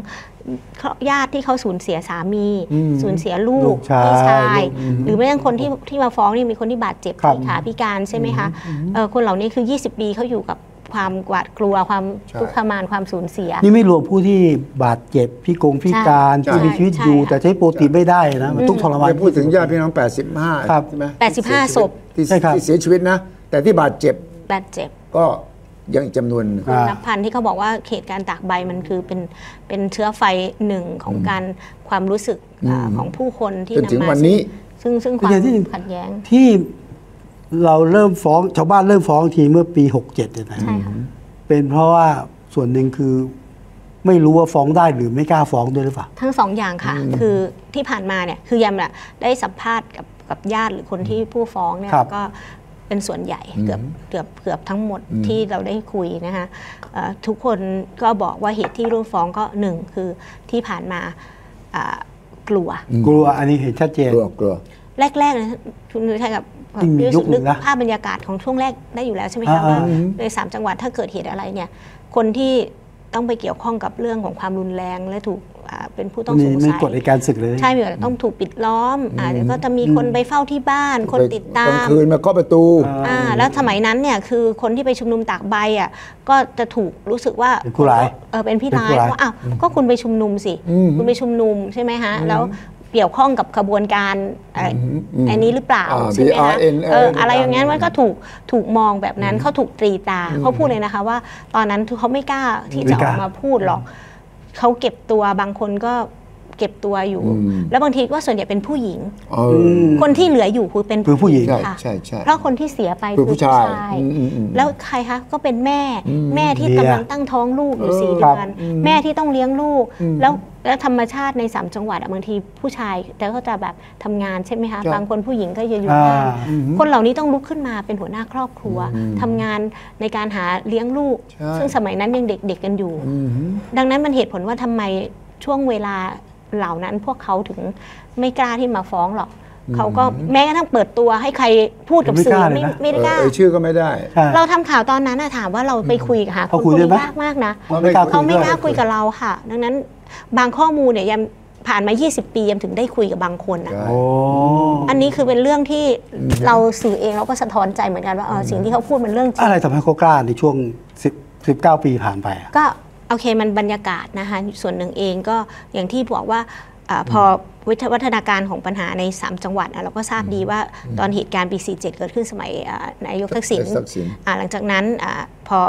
[SPEAKER 3] ญาติที่เขาสูญเสียสามีสูญเสียลูกพี่ชายหรือแม้กระทั่งคนที่มาฟ้องนี่มีคนที่บาดเจ็บขาพิการใช่ไหมคะคนเหล่านี้คือ20 ปีเขาอยู่กับความหวาดกลัวความทุกข์ทรมานความสูญเสีย
[SPEAKER 2] นี่ไม่รวมผู้ที่บาดเจ็บพิการที่มีชีวิตอยู่แต่ใช้โปรตีนไม่ได้นะมันทุกทรมาน
[SPEAKER 4] พูดถึงญาติพี่น้อง85ใช่ไหม
[SPEAKER 3] 85 ศพ
[SPEAKER 4] ที่เสียชีวิตนะแต่ที่บาดเจ็บก็ยังจำนวน
[SPEAKER 3] นับพันที่เขาบอกว่าเหตุการณ์ตากใบมันคือเป็นเชื้อไฟหนึ่งของการความรู้สึกของผู้คนที่นำมาซึ่งความขัดแย้ง
[SPEAKER 2] ที่เราเริ่มฟ้องชาวบ้านเริ่มฟ้องทีเมื่อปี67เนี่ยนะเป็นเพราะว่าส่วนหนึ่งคือไม่รู้ว่าฟ้องได้หรือไม่กล้าฟ้องด้วยหรือเปล่า
[SPEAKER 3] ทั้งสองอย่างค่ะคือที่ผ่านมาเนี่ยคือยามได้สัมภาษณ์กับญาติหรือคนที่ผู้ฟ้องเนี่ยก็เป็นส่วนใหญ่เกือบทั้งหมดที่เราได้คุยนะคะทุกคนก็บอกว่าเหตุที่ร่วมฟ้องก็หนึ่งคือที่ผ่านมากลัว
[SPEAKER 2] อันนี้เห็นชัดเจน
[SPEAKER 4] กลัว
[SPEAKER 3] แรกๆนะคุณนุ้ยใช่กับรู้สึกนึกภาพบรรยากาศของช่วงแรกได้อยู่แล้วใช่ไหมคะว่าใน3 จังหวัดถ้าเกิดเหตุอะไรเนี่ยคนที่ต้องไปเกี่ยวข้องกับเรื่องของความรุนแรงและถูกเป็นผู้ต้องสงสัย
[SPEAKER 2] มีกฎในการศึกเลย
[SPEAKER 3] ใช่มีต้องถูกปิดล้อมก็จะมีคนไปเฝ้าที่บ้านคนติดตาม
[SPEAKER 4] กลางคืนมาเคาะประตู
[SPEAKER 3] แล้วสมัยนั้นเนี่ยคือคนที่ไปชุมนุมตากใบก็จะถูกรู้สึกว่า
[SPEAKER 2] เป็นผู้ร้าย
[SPEAKER 3] เป็นพี่ร้ายเพราะก็คุณไปชุมนุมสิคุณไปชุมนุมใช่ไหมฮะแล้วเกี่ยวข้องกับขบวนการอันนี้หรือเปล่าใช่ไหมคะอะไรอย่างนั้นมันก็ถูกมองแบบนั้นเขาถูกตรีตาเขาพูดเลยนะคะว่าตอนนั้นเขาไม่กล้าที่จะออกมาพูดหรอกเขาเก็บตัวบางคนก็เก็บตัวอยู่แล้วบางทีก็ส่วนใหญ่เป็นผู้หญิงคนที่เหลืออยู่คือเป็น
[SPEAKER 2] ผู้หญิง
[SPEAKER 3] ค่ะเพราะคนที่เสียไปคือผู้ชายแล้วใครคะก็เป็นแม่ที่กำลังตั้งท้องลูกอยู่4 เดือนแม่ที่ต้องเลี้ยงลูกแล้วธรรมชาติใน3 จังหวัดบางทีผู้ชายแต่ก็จะแบบทำงานใช่ไหมคะบางคนผู้หญิงก็จะอยู่บ้านคนเหล่านี้ต้องลุกขึ้นมาเป็นหัวหน้าครอบครัวทำงานในการหาเลี้ยงลูกซึ่งสมัยนั้นยังเด็กๆกันอยู่ดังนั้นมันเหตุผลว่าทำไมช่วงเวลาเหล่านั้นพวกเขาถึงไม่กล้าที่มาฟ้องหรอกเขาก็แม้กระทั่งเปิดตัวให้ใครพูดกับสื่อไม่ได้กล้า
[SPEAKER 4] ชื่อก็ไม่ได้
[SPEAKER 3] เราทำข่าวตอนนั้นถามว่าเราไปคุยกับคนคุยยากมากนะเขาไม่กล้าคุยกับเราค่ะดังนั้นบางข้อมูลเนี่ยยังผ่านมา20 ปียังถึงได้คุยกับบางคนนะอันนี้คือเป็นเรื่องที่เราสื่อเองเราก็สะท้อนใจเหมือนกันว่าสิ่งที่เขาพูดมันเรื่องจริง
[SPEAKER 2] อะไรทำให้เขากล้าในช่วง19 ปีผ่านไป
[SPEAKER 3] ก็โอเคมันบรรยากาศนะคะส่วนหนึ่งเองก็อย่างที่บอกว่าพอวัฒนาการของปัญหาใน3 จังหวัดเราก็ทราบดีว่าตอนเหตุการณ์ปี47เกิดขึ้นสมัยนายกทักษิณหลังจากนั้นพอ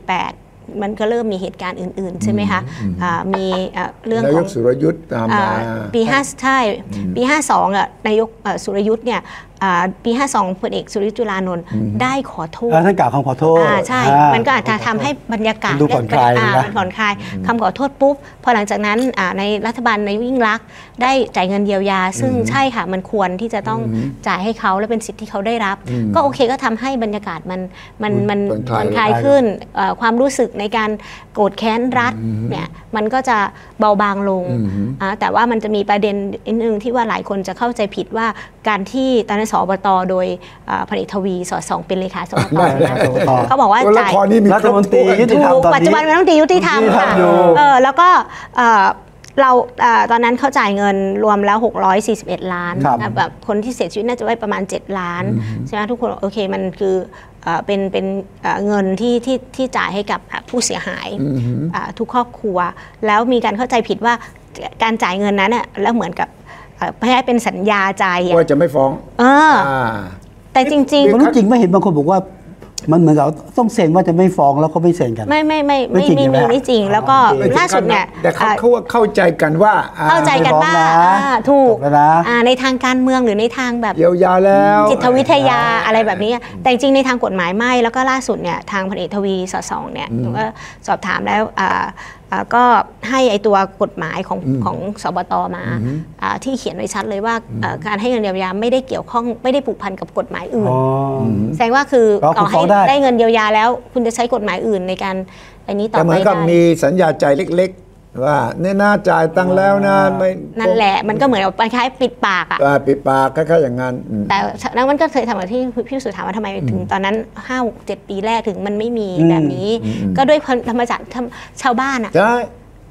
[SPEAKER 3] 48มันก็เริ่มมีเหตุการณ์อื่นๆใช่ไหมคะมีเรื่องของ
[SPEAKER 4] นายกสุรยุทธ์ตามมา
[SPEAKER 3] ปี5ใช่ปี52นายกสุรยุทธ์เนี่ยปี52พลเอกสุริยุทธ์จุลานนท์ได้ขอโทษ
[SPEAKER 2] ท่านกล่าวคำขอโทษ
[SPEAKER 3] ใช่มันก็อาจจะทำให้บรรยากาศ
[SPEAKER 2] ผ่อนคลาย
[SPEAKER 3] คำขอโทษปุ๊บพอหลังจากนั้นในรัฐบาลนายกยิ่งลักษณ์ได้จ่ายเงินเยียวยาซึ่งใช่ค่ะมันควรที่จะต้องจ่ายให้เขาและเป็นสิทธิ์ที่เขาได้รับก็โอเคก็ทำให้บรรยากาศมันผ่อนคลายขึ้นความรู้สึกในการโกรธแค้นรัฐเนี่ยมันก็จะเบาบางลงแต่ว่ามันจะมีประเด็นนึงที่ว่าหลายคนจะเข้าใจผิดว่าการที่ตอนนั้นสอบต.โดยพลเอกทวีสอดส่องเป็นเลขาสอบต.เขาบอกว่า
[SPEAKER 2] จ่ายรัฐมนตรียุติธรรม
[SPEAKER 3] ปัจจุบันเป็นรัฐมนตรียุติธรรมค่ะแล้วก็เราตอนนั้นเขาจ่ายเงินรวมแล้ว641 ล้านแบบคนที่เสียชีวิตน่าจะไว้ประมาณ7 ล้านใช่ไหมทุกคนโอเคมันคือเป็นเงินที่จ่ายให้กับผู้เสียหายทุกครอบครัวแล้วมีการเข้าใจผิดว่าการจ่ายเงินนั้นน่ะแล้วเหมือนกับให้เป็นสัญญาใจ
[SPEAKER 4] ว่าจะไม่ฟ้อง
[SPEAKER 3] แต่จริง
[SPEAKER 2] ๆมันจริงไม่เห็นบางคนบอกว่ามันเหมือนกับต้องเซ็นว่าจะไม่ฟ้องแล้วก็ไม่เซ็นกัน
[SPEAKER 3] ไม่จริงแล้วก็ล่าสุดเนี่ย
[SPEAKER 4] แต่เขาเข้าใจกันว่า
[SPEAKER 3] ถูกในทางการเมืองหรือในทางแบบ
[SPEAKER 4] เยียวยาแล้ว
[SPEAKER 3] จิตวิทยาอะไรแบบนี้แต่จริงในทางกฎหมายไม่แล้วก็ล่าสุดเนี่ยทางพลเอกทวีสอดส่องเนี่ยก็สอบถามแล้วก็ให้ไอตัวกฎหมายของสบต.มาที่เขียนไว้ชัดเลยว่าการให้เงินเยียวยาไม่ได้เกี่ยวข้องไม่ได้ผูกพันกับกฎหมายอื่นแสดงว่าคือต่อให้ได้เงินเยียวยาแล้วคุณจะใช้กฎหมายอื่นในการอันนี้ต่อไปได้
[SPEAKER 4] แต่เหมือนกับมีสัญญาใจเล็กๆว่าเนี่ยน่าจ่ายตังแล้วนะไม่
[SPEAKER 3] นั่นแหละมันก็เหมือนคล้ายๆปิดปาก
[SPEAKER 4] ปิดปากคล้ายๆอย่างนั้น
[SPEAKER 3] แต่แล้วมันก็เคยทำแบบที่พี่สุถามว่าทำไมถึงตอนนั้น 5-7 ปีแรกถึงมันไม่มีแบบนี้ก็ด้วยธรรมชาติชาวบ้าน
[SPEAKER 4] ใช่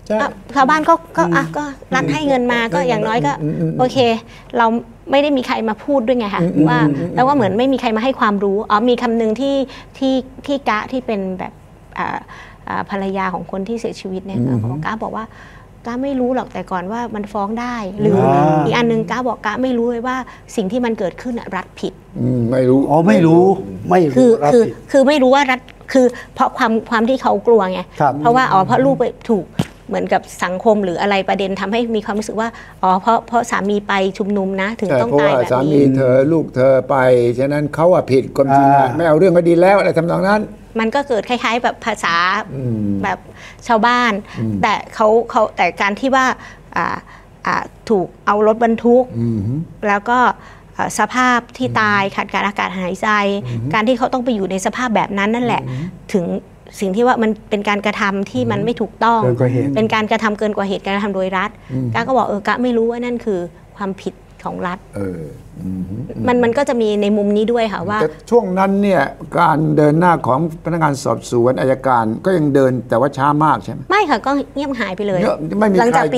[SPEAKER 3] ชาวบ้านก็รัฐให้เงินมาก็อย่างน้อยก็โอเคเราไม่ได้มีใครมาพูดด้วยไงคะว่าแล้วว่าเหมือนไม่มีใครมาให้ความรู้มีคำนึงที่กะที่เป็นแบบภรรยาของคนที่เสียชีวิตเนี่ยกะบอกว่ากะไม่รู้หรอกแต่ก่อนว่ามันฟ้องได้หรืออีกอันนึงกะบอกกะไม่รู้เลยว่าสิ่งที่มันเกิดขึ้นรัฐผิด
[SPEAKER 4] ไม่รู้
[SPEAKER 2] ไม่รู้
[SPEAKER 3] คือไม่รู้ว่ารัฐคือเพราะความที่เขากลัวไงเพราะว่าเพราะลูกไปถูกเหมือนกับสังคมหรืออะไรประเด็นทำให้มีความรู้สึกว่าเพราะสามีไปชุมนุมนะถึงต้องตายแบบนี้
[SPEAKER 4] สามีเธอลูกเธอไปฉะนั้นเขาผิดความจริงไม่เอาเรื่องก็ดีแล้วอะไรทำนองนั้น
[SPEAKER 3] มันก็เกิดคล้ายๆแบบภาษาแบบชาวบ้านแต่เขาแต่การที่ว่าถูกเอารถบรรทุกแล้วก็สภาพที่ตายขาดการอากาศหายใจการที่เขาต้องไปอยู่ในสภาพแบบนั้นนั่นแหละถึงสิ่งที่ว่ามันเป็นการกระทำที่มันไม่ถูกต้องเป็นการกระทำเกินกว่าเหตุการกระทำโดยรัฐกะก็บอกกะไม่รู้ว่านั่นคือความผิดของรัฐมันก็จะมีในมุมนี้ด้วยค่ะว่า
[SPEAKER 4] ช่วงนั้นเนี่ยการเดินหน้าของพนักงานสอบสวนอัยการก็ยังเดินแต่ว่าช้ามากใช่ไหม
[SPEAKER 3] ไม่ค่ะก็เงียบหายไปเลยหลังจากปี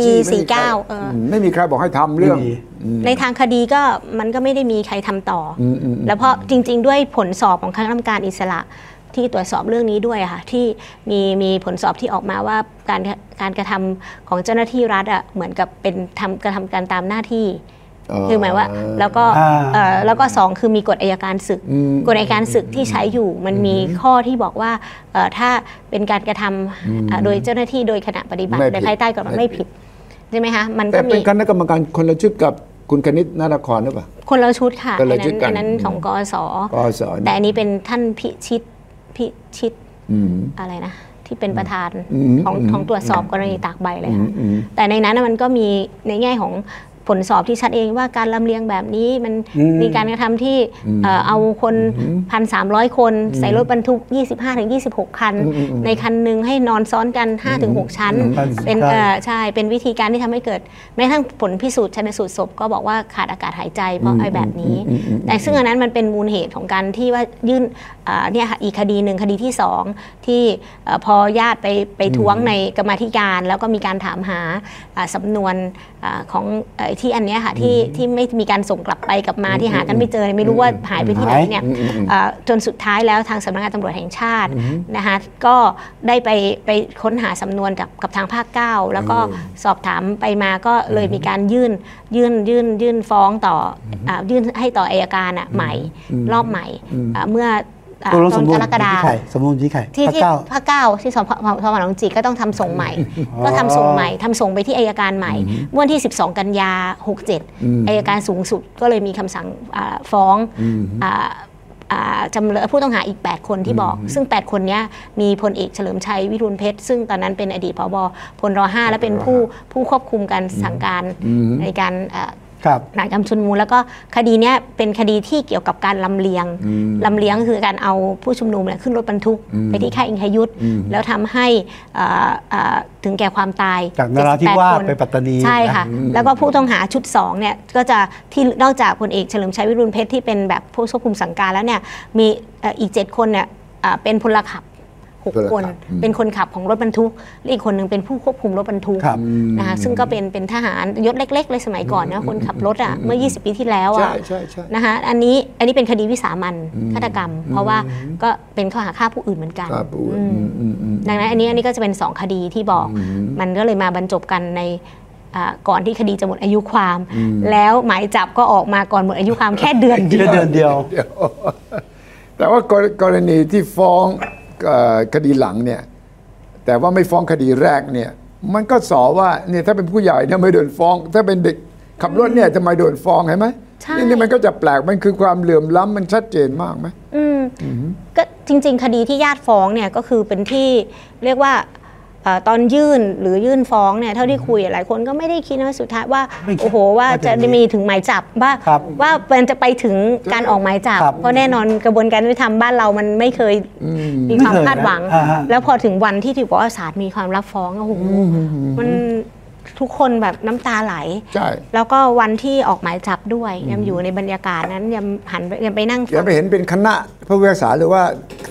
[SPEAKER 3] 49
[SPEAKER 4] ไม่มีใครบอกให้ทำเรื่อง
[SPEAKER 3] ในทางคดีก็มันก็ไม่ได้มีใครทำต่อแล้วเพราะจริงๆด้วยผลสอบของคณะกรรมการอิสระที่ตรวจสอบเรื่องนี้ด้วยค่ะที่มีผลสอบที่ออกมาว่าการกระทำของเจ้าหน้าที่รัฐเหมือนกับเป็นกระทำการตามหน้าที่คือหมายว่าแล้วก็2คือมีกฎอัยการศึกกฎอัยการศึกที่ใช้อยู่มันมีข้อที่บอกว่าถ้าเป็นการกระทำโดยเจ้าหน้าที่โดยขณะปฏิบัติในภายใต้กฎหมายไม่ผิดใช่ไหมคะมันก็มี
[SPEAKER 4] เป็นคณะกรรมการคนละชุดกับคุณคณิตนาฏครหรือเปล่า
[SPEAKER 3] คนละชุดค่ะอันนั้นของกส.แต่อันนี้เป็นท่านพิชิตอะไรนะที่เป็นประธานของตรวจสอบกรณีตากใบเลยค่ะแต่ในนั้นมันก็มีในแง่ของผลสอบที่ชัดเองว่าการลำเลียงแบบนี้มันมีการกระทำที่เอาคน 1,300 คนใส่รถบรรทุก 25-26 คันในคันหนึ่งให้นอนซ้อนกัน 5-6 ชั้นเป็นใช่เป็นวิธีการที่ทำให้เกิดแม้ทั้งผลพิสูจน์ชันสูตรศพก็บอกว่าขาดอากาศหายใจเพราะไอ้แบบนี้แต่ซึ่งอันนั้นมันเป็นมูลเหตุของการที่ว่ายื่นเนี่ยอีกคดีหนึ่งคดีที่2ที่พอญาติไปท้วงในกรรมาธิการแล้วก็มีการถามหาสำนวนของที่อันนี้ค่ะที่ไม่มีการส่งกลับไปกลับมาที่หากันไม่เจอไม่รู้ว่าหายไปที่ไหนเนี่ยจนสุดท้ายแล้วทางสำนักงานตำรวจแห่งชาตินะคะก็ได้ไปค้นหาสำนวนกับทางภาค9แล้วก็สอบถามไปมาก็เลยมีการยื่นฟ้องต่อยื่นให้ต่ออัยการใหม่รอบใหม่เมื่อ
[SPEAKER 2] ต้นกรกฎาคมสมมูลที่ไข่
[SPEAKER 3] ภาค9ที่สพหนองจิกก็ต้องทำส่งใหม่ก็ทำส่งใหม่ทำส่งไปที่อัยการใหม่เมื่อที่12 กันยา 67อัยการสูงสุดก็เลยมีคำสั่งฟ้องจำเลยผู้ต้องหาอีก8คนที่บอกซึ่ง8คนนี้มีพลเอกเฉลิมชัยวิรุณเพชรซึ่งตอนนั้นเป็นอดีตผบ.พลร5และเป็นผู้ควบคุมการสั่งการในการหนักกำชุนมูลแล้วก็คดีนี้เป็นคดีที่เกี่ยวกับการลำเลียงคือการเอาผู้ชุมนุมขึ้นรถบรรทุกไปที่ค่ายอิงคยุทธแล้วทำให้ถึงแก่ความตาย
[SPEAKER 2] จากนราธิวาสไปปัตตานี
[SPEAKER 3] ใช่ค่ะแล้วก็ผู้ต้องหาชุด2เนี่ยก็จะที่นอกจากพลเอกเฉลิมชัยวิรุณเพชรที่เป็นแบบผู้ควบคุมสั่งการแล้วเนี่ยมีอีก7คนเนี่ยเป็นพลขับ6 คนเป็นคนขับของรถบรรทุกและอีกคนหนึ่งเป็นผู้ควบคุมรถบรรทุกนะคะซึ่งก็เป็นทหารยศเล็กๆเลยสมัยก่อนนะคนขับรถเมื่อ20 ปีที่แล้วนะคะอันนี้เป็นคดีวิสามัญฆาตกรรมเพราะว่าก็เป็นข้อหาฆ่าผู้อื่นเหมือนกันดังนั้นอันนี้ก็จะเป็น2คดีที่บอกมันก็เลยมาบรรจบกันในก่อนที่คดีจะหมดอายุความแล้วหมายจับก็ออกมาก่อนหมดอายุความแค่เดือนเดียว
[SPEAKER 4] แต่ว่ากรณีที่ฟ้องคดีหลังเนี่ยแต่ว่าไม่ฟ้องคดีแรกเนี่ยมันก็สอว่าเนี่ยถ้าเป็นผู้ใหญ่เนี่ยไม่โดนฟ้องถ้าเป็นเด็กขับรถเนี่ยทำไมโดนฟ้องเห็นไหมนี่มันก็จะแปลกมันคือความเหลื่อมล้ำมันชัดเจนมากไหม
[SPEAKER 3] ก็จริงๆคดีที่ญาติฟ้องเนี่ยก็คือเป็นที่เรียกว่าตอนยื่นฟ้องเนี่ยเท่าที่คุยหลายคนก็ไม่ได้คิดว่าสุดท้ายว่าโอ้โหว่าจะมีถึงหมายจับว่ามันจะไปถึงการออกหมายจับเพราะแน่นอนกระบวนการยุติธรรมบ้านเรามันไม่เคยมีความคาดหวังแล้วพอถึงวันที่ถือว่าศาลมีความรับฟ้องโอ้โหมันทุกคนแบบน้ำตาไหลแล้วก็วันที่ออกหมายจับด้วยยังอยู่ในบรรยากาศนั้นยังหันยังไปนั่ง
[SPEAKER 4] ยังไปเห็นเป็นคณะผู้พิพากษาหรือว่า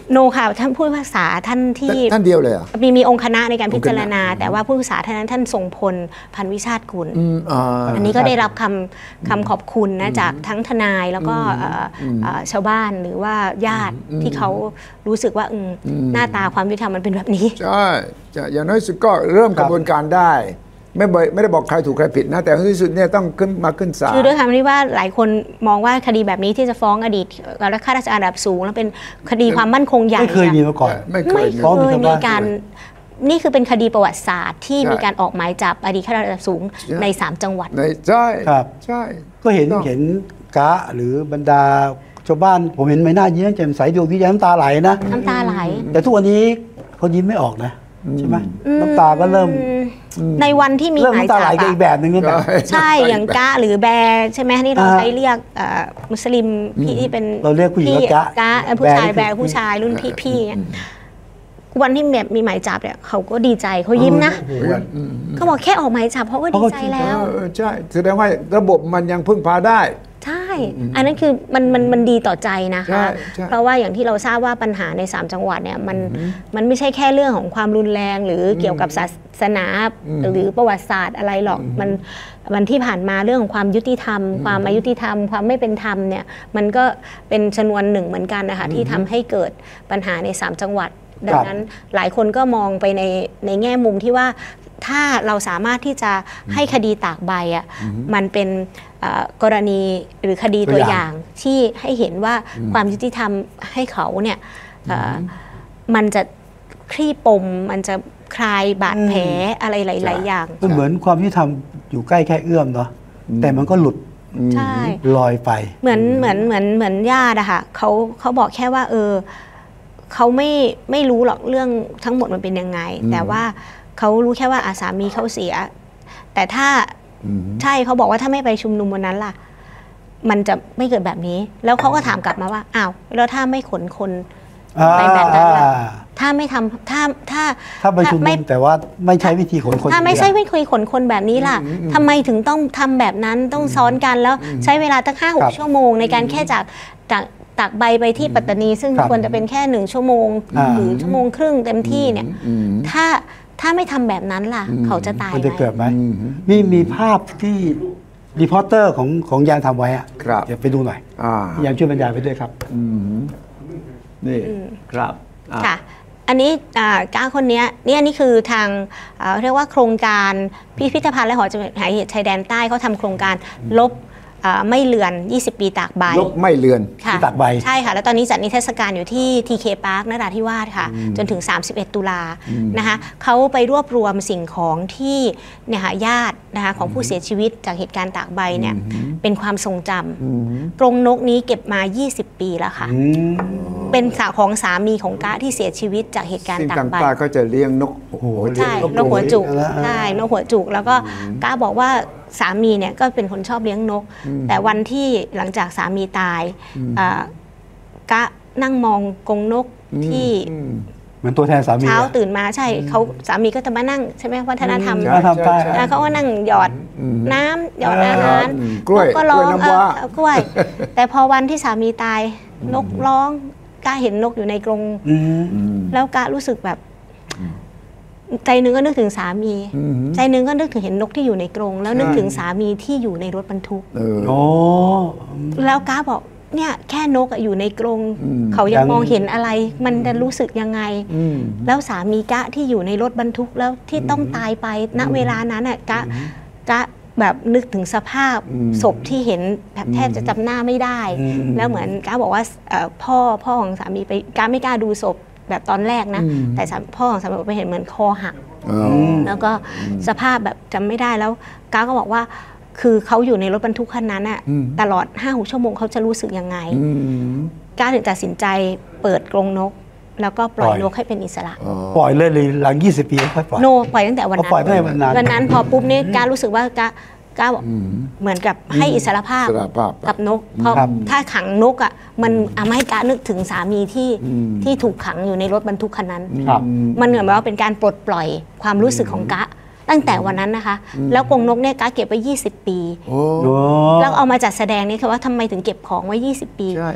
[SPEAKER 3] โนค่ะท่านผู้พิพากษาท่านที่
[SPEAKER 4] ท่านเดียวเลยเหรอ
[SPEAKER 3] มีองค์คณะในการพิจารณาแต่ว่าผู้พิพากษาท่านนั้นท่านทรงพลพันวิชาติกุลอันนี้ก็ได้รับคำขอบคุณนะจากทั้งทนายแล้วก็ชาวบ้านหรือว่าญาติที่เขารู้สึกว่าหน้าตาความยุติธรรมมันเป็นแบบนี้
[SPEAKER 4] ใช่อย่างน้อยสุดก็เริ่มกระบวนการได้ไม่ได้บอกใครถูกใครผิดนะแต่ที่สุดเนี่ยต้องขึ้นศาล
[SPEAKER 3] คือด้วยคำที่ว่าหลายคนมองว่าคดีแบบนี้ที่จะฟ้องอดีตข้าราชการระดับสูงแล้วเป็นคดีความมั่นคงใหญ่
[SPEAKER 2] ไม่เคยมีมาก่อน
[SPEAKER 3] ไม่เคยมีการนี่คือเป็นคดีประวัติศาสตร์ที่มีการออกหมายจับอดีตข้าราชการระดับสูงใน3จังหวัด
[SPEAKER 4] ใช่
[SPEAKER 2] ครับ
[SPEAKER 4] ใช่
[SPEAKER 2] ก็เห็นกะหรือบรรดาชาวบ้านผมเห็นไม่น่ายิ้มแจ่มใสดวงที่น้ำตาไหลนะ
[SPEAKER 3] น้ำตาไหล
[SPEAKER 2] แต่ทุกวันนี้เขายิ้มไม่ออกนะใช่ไหมน้ำตาก็เริ่ม
[SPEAKER 3] ในวันที่มีหมายจับ
[SPEAKER 2] อีกแบบหนึ่งนี่
[SPEAKER 3] ใช่อย่างกะหรือแบร์ใช่ไหมที่เราใช้เรียกมุสลิมพี่ที่เป็น
[SPEAKER 2] เราเรียกผู้หญิง
[SPEAKER 3] กะผู้ชายแบร์ผู้ชายรุ่นพี่วันที่แบบมีหมายจับเนี่ยเขาก็ดีใจเขายิ้มนะเขาบอกแค่ออกหมายจับเขาก็ดีใจแล้ว
[SPEAKER 4] ใช่แสดงว่าระบบมันยังพึ่งพาได้
[SPEAKER 3] ใช่อันนั้นคือมันดีต่อใจนะคะเพราะว่าอย่างที่เราทราบว่าปัญหาใน3จังหวัดเนี่ยมันไม่ใช่แค่เรื่องของความรุนแรงหรือเกี่ยวกับศาสนาหรือประวัติศาสตร์อะไรหรอกมันที่ผ่านมาเรื่องของความยุติธรรมความอายุติธรรมความไม่เป็นธรรมเนี่ยมันก็เป็นชนวนหนึ่งเหมือนกันนะคะที่ทำให้เกิดปัญหาใน3จังหวัดดังนั้นหลายคนก็มองไปในแง่มุมที่ว่าถ้าเราสามารถที่จะให้คดีตากใบอ่ะมันเป็นกรณีหรือคดีตัวอย่างที่ให้เห็นว่าความยุติธรรมให้เขาเนี่ยมันจะคลี่ปมมันจะคลายบาดแผลอะไรหลายๆอย่าง
[SPEAKER 2] มันเหมือนความยุติธรรมอยู่ใกล้แค่เอื้อมเนาะแต่มันก็หลุดลอยไป
[SPEAKER 3] เหมือนญาติอะค่ะเขาบอกแค่ว่าเขาไม่รู้หรอกเรื่องทั้งหมดมันเป็นยังไงแต่ว่าเขารู้แค่ว่าสามีเขาเสียแต่ถ้าใช่เขาบอกว่าถ้าไม่ไปชุมนุมวันนั้นล่ะมันจะไม่เกิดแบบนี้แล้วเขาก็ถามกลับมาว่าอ้าวแล้วถ้าไม่ขนคนไปแบบนั้นล่ะถ้าไม่ทำถ้า
[SPEAKER 2] ไปชุมนุมแต่ว่าไม่ใช้วิธีขนคน
[SPEAKER 3] ถ้าไม่ใช่วิธีขนคนแบบนี้ล่ะทำไมถึงต้องทำแบบนั้นต้องซ้อนกันแล้วใช้เวลาตั้ง 5-6 ชั่วโมงในการแค่จากตากใบไปที่ปัตตานีซึ่งควรจะเป็นแค่1 ชั่วโมงหรือ1.5 ชั่วโมงเต็มที่เนี่ยถ้าไม่ทำแบบนั้นล่ะเขาจะตายไหม
[SPEAKER 2] มันจะเกิดไหมมีภาพที่รีพอร์เตอร์ของยานทำไว้อะเดี๋ยวไปดูหน่อยยานช่วยบรรยายไปด้วยครับ
[SPEAKER 4] นี่ครับ
[SPEAKER 3] ค่ะอันนี้ก้าคนนี้นี่คือทางเรียกว่าโครงการพิพิธภัณฑ์และหอจำหน่ายเหตุชายแดนใต้เขาทำโครงการลบไม่เลือน20 ปีตากใบ
[SPEAKER 4] ลบไม่เลือน
[SPEAKER 2] ที่ตากใบ
[SPEAKER 3] ใช่ค่ะแล้วตอนนี้จัดนิทรรศการอยู่ที่ TK Park นราธิวาสค่ะจนถึง31 ตุลานะคะเขาไปรวบรวมสิ่งของที่เนี่ยค่ะญาตินะคะของผู้เสียชีวิตจากเหตุการณ์ตากใบเนี่ยเป็นความทรงจำกรงนกนี้เก็บมา20 ปีแล้วค่ะเป็นของสามีของก้าที่เสียชีวิตจากเหตุการณ์ตากใบ
[SPEAKER 4] ก็จะเลี้ยงนก
[SPEAKER 3] ใช่นกหัวจุกใช่นกหัวจุกแล้วก็ก้าบอกว่าสามีเนี่ยก็เป็นคนชอบเลี้ยงนกแต่วันที่หลังจากสามีตายก็นั่งมองกรงนกที่
[SPEAKER 2] เหมือนตัวแทนสามี
[SPEAKER 3] เช้าตื่นมาใช่เขาสามีก็จะมานั่งใช่ไหมวัฒนธรรมแล้วเขาก็นั่งหยอดน้ำหยอดอาหารก็ร้องกล้วยแต่พอวันที่สามีตายนกร้องก้าเห็นนกอยู่ในกรงแล้วก้ารู้สึกแบบใจนึงก็นึกถึงสามีใจนึงก็นึกถึงเห็นนกที่อยู่ในกรงแล้วนึกถึงสามีที่อยู่ในรถบรรทุกแล้วก้าบอกเนี่ยแค่นกอยู่ในกรงเขายังมองเห็นอะไรมันจะรู้สึกยังไงแล้วสามีกะที่อยู่ในรถบรรทุกแล้วที่ต้องตายไปณเวลานั้นน่ะกะแบบนึกถึงสภาพศพที่เห็นแบบแทบจะจำหน้าไม่ได้แล้วเหมือนกะบอกว่าพ่อของสามีไปกะไม่กล้าดูศพแบบตอนแรกนะแต่พ่อของสามีไปเห็นเหมือนคอหักแล้วก็สภาพแบบจำไม่ได้แล้วก้าก็บอกว่าคือเขาอยู่ในรถบรรทุกคันนั้นอะตลอด 5-6 ชั่วโมงเขาจะรู้สึกยังไงก้าถึงตัดสินใจเปิดกรงนกแล้วก็ปล่อยนกให้เป็นอิสระ
[SPEAKER 2] ปล่อยเลยหลัง20 ปีค่อยปล่อย
[SPEAKER 3] ปล่อยตั้งแต่วันนั้นวันนั้นพอปุ๊บนี่ก้ารู้สึกว่าก้าบอกเหมือนกับให้อิสรภาพกับนกเพราะถ้าขังนกอ่ะมันทำให้ก้านึกถึงสามีที่ถูกขังอยู่ในรถบรรทุกคันนั้นมันเหมือนว่าเป็นการปลดปล่อยความรู้สึกของก้าตั้งแต่วันนั้นนะคะแล้วกรงนกเนี่ยก้าเก็บไว้20 ปีแล้วเอามาจัดแสดงนี่คือว่าทำไมถึงเก็บของไว้20 ปี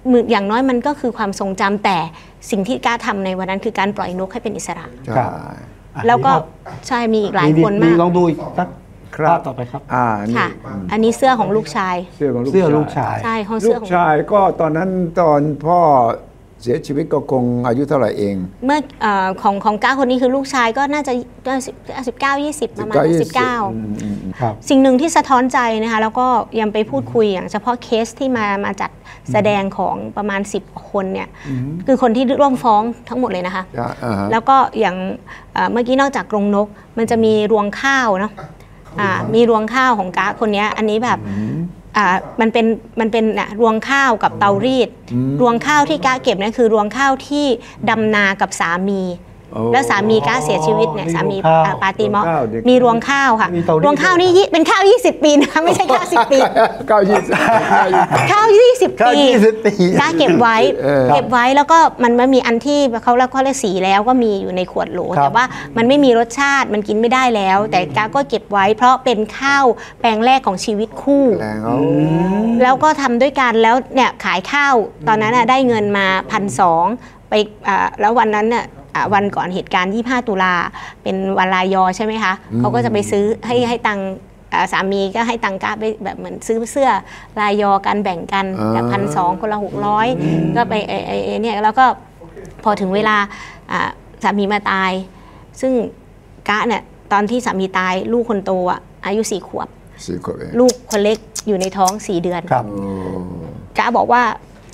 [SPEAKER 3] อย่างน้อยมันก็คือความทรงจำแต่สิ่งที่กล้าทำในวันนั้นคือการปล่อยนกให้เป็นอิสระ
[SPEAKER 4] ใช่
[SPEAKER 3] แล้วก็ใช่มีอีกหลายคนมาก
[SPEAKER 2] ลองดูอีกสักภาพต่อไปครับ
[SPEAKER 3] ค่ะอันนี้เสื้อของลูกชาย
[SPEAKER 4] เสื้อของ
[SPEAKER 2] ลูกชาย
[SPEAKER 3] ใช่ของ
[SPEAKER 4] ลู
[SPEAKER 3] เสื้อก ของ
[SPEAKER 4] ชายก็ตอนนั้นตอนพ่อเสียชีวิตก็คงอายุเท่าไหร่เอง
[SPEAKER 3] เมื่อของก้าคนนี้คือลูกชายก็น่าจะ19-20ประมาณ19
[SPEAKER 2] ครับ
[SPEAKER 3] สิ่งหนึ่งที่สะท้อนใจนะคะแล้วก็ยังไปพูดคุยอย่างเฉพาะเคสที่มาจัดแสดงของประมาณ10คนเนี่ยคือคนที่ร่วมฟ้องทั้งหมดเลยนะคะแล้วก็อย่างเมื่อกี้นอกจากกรงนกมันจะมีรวงข้าวเนาะมีรวงข้าวของก้าคนนี้อันนี้แบบมันเป็นรวงข้าวกับเตารีดรวงข้าวที่ก้าเก็บนั่นคือรวงข้าวที่ดำนากับสามีแล้วสามีก้าเสียชีวิตเนี่ยสามีปาติมอมีรวงข้าวค่ะรวงข้าวนี่เป็นข้าว20ปีนะคะไม่ใช่ข้าว10ปี
[SPEAKER 4] ข้าว
[SPEAKER 3] 20ปีก้าเก็บไว้แล้วก็มันมีอันที่เขาเรียกสีแล้วก็มีอยู่ในขวดโหลแต่ว่ามันไม่มีรสชาติมันกินไม่ได้แล้วแต่ก้าก็เก็บไว้เพราะเป็นข้าวแปลงแรกของชีวิตคู่แล้วก็ทำด้วยกันแล้วเนี่ยขายข้าวตอนนั้นได้เงินมา1,200ไปแล้ววันนั้นเนี่ยวันก่อนเหตุการณ์25ตุลาเป็นวันลายอใช่ไหมคะเขาก็จะไปซื้อให้ตังสามีก็ให้ตังก้าไปแบบเหมือนซื้อเสื้อลายอกันแบ่งกันแบบ1,200คนละ600ก็ไปเนี่ยแล้วก็พอถึงเวลาสามีมาตายซึ่งก้าเนี่ยตอนที่สามีตายลูกคนโตอายุ4 ขวบลูกคนเล็กอยู่ในท้อง4 เดือนก้าบอกว่า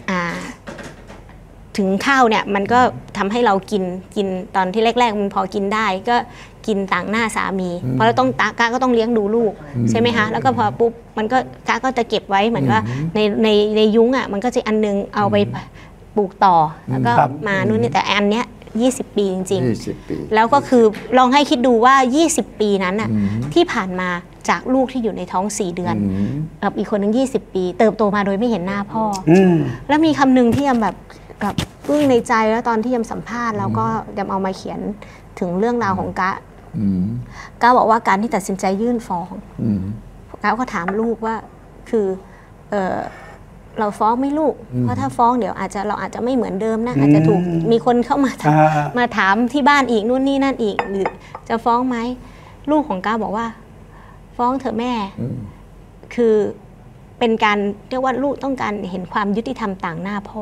[SPEAKER 3] ถึงข้าวเนี่ยมันก็ทำให้เรากินตอนที่แรกๆมันพอกินได้ก็กินต่างหน้าสามีเพราะเราต้องก้าก็ต้องเลี้ยงดูลูกใช่ไหมคะแล้วก็พอปุ๊บมันก็ก้าก็จะเก็บไว้เหมือนว่าในยุ้งมันก็จะอันนึงเอาไปปลูกต่อแล้วก็มานู่นนี่แต่อันเนี้ย20 ปีจริงๆแล้วก็คือลองให้คิดดูว่า20 ปีนั้นที่ผ่านมาจากลูกที่อยู่ในท้อง4 เดือนกับอีกคนนึง20 ปีเติบโตมาโดยไม่เห็นหน้าพ่อแล้วมีคำนึงที่ยำแบบกับอึ้งในใจแล้วตอนที่ยำสัมภาษณ์แล้วก็ยำเอามาเขียนถึงเรื่องราวของก้าบอกว่าการที่ตัดสินใจยื่นฟ้องก้าก็ถามลูกว่าคือเราฟ้องไม่ลูกเพราะถ้าฟ้องเดี๋ยวเราอาจจะไม่เหมือนเดิมนะอาจจะถูกมีคนเข้ามาถามที่บ้านอีกนู่นนี่นั่นอีกหรือจะฟ้องไหมลูกของก้าบอกว่าฟ้องเถอะแม่คือเป็นการเรียกว่าลูกต้องการเห็นความยุติธรรมต่างหน้าพ่อ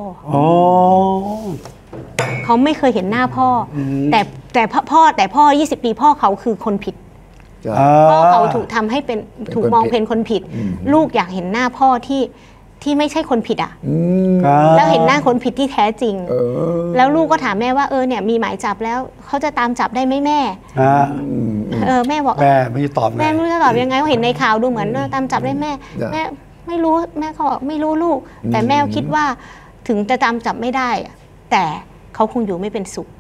[SPEAKER 3] เขาไม่เคยเห็นหน้าพ่อแต่พ่อ20 ปีพ่อเขาคือคนผิดพ่อเขาถูกทำให้เป็นถูกมองเป็นคนผิดลูกอยากเห็นหน้าพ่อที่ไม่ใช่คนผิดแล้วเห็นหน้าคนผิดที่แท้จริงแล้วลูกก็ถามแม่ว่าเนี่ยมีหมายจับแล้วเขาจะตามจับได้ไหมแม่แม่บอกแม่ไม่รู้จะตอบยังไงว่าเห็นในข่าวดูเหมือนตามจับได้แม่ไม่รู้แม่เขาบอกไม่รู้ลูกแต่แม่คิดว่าถึงจะตามจับไม่ได้แต่เขาคงอยู่ไม่เป็นสุข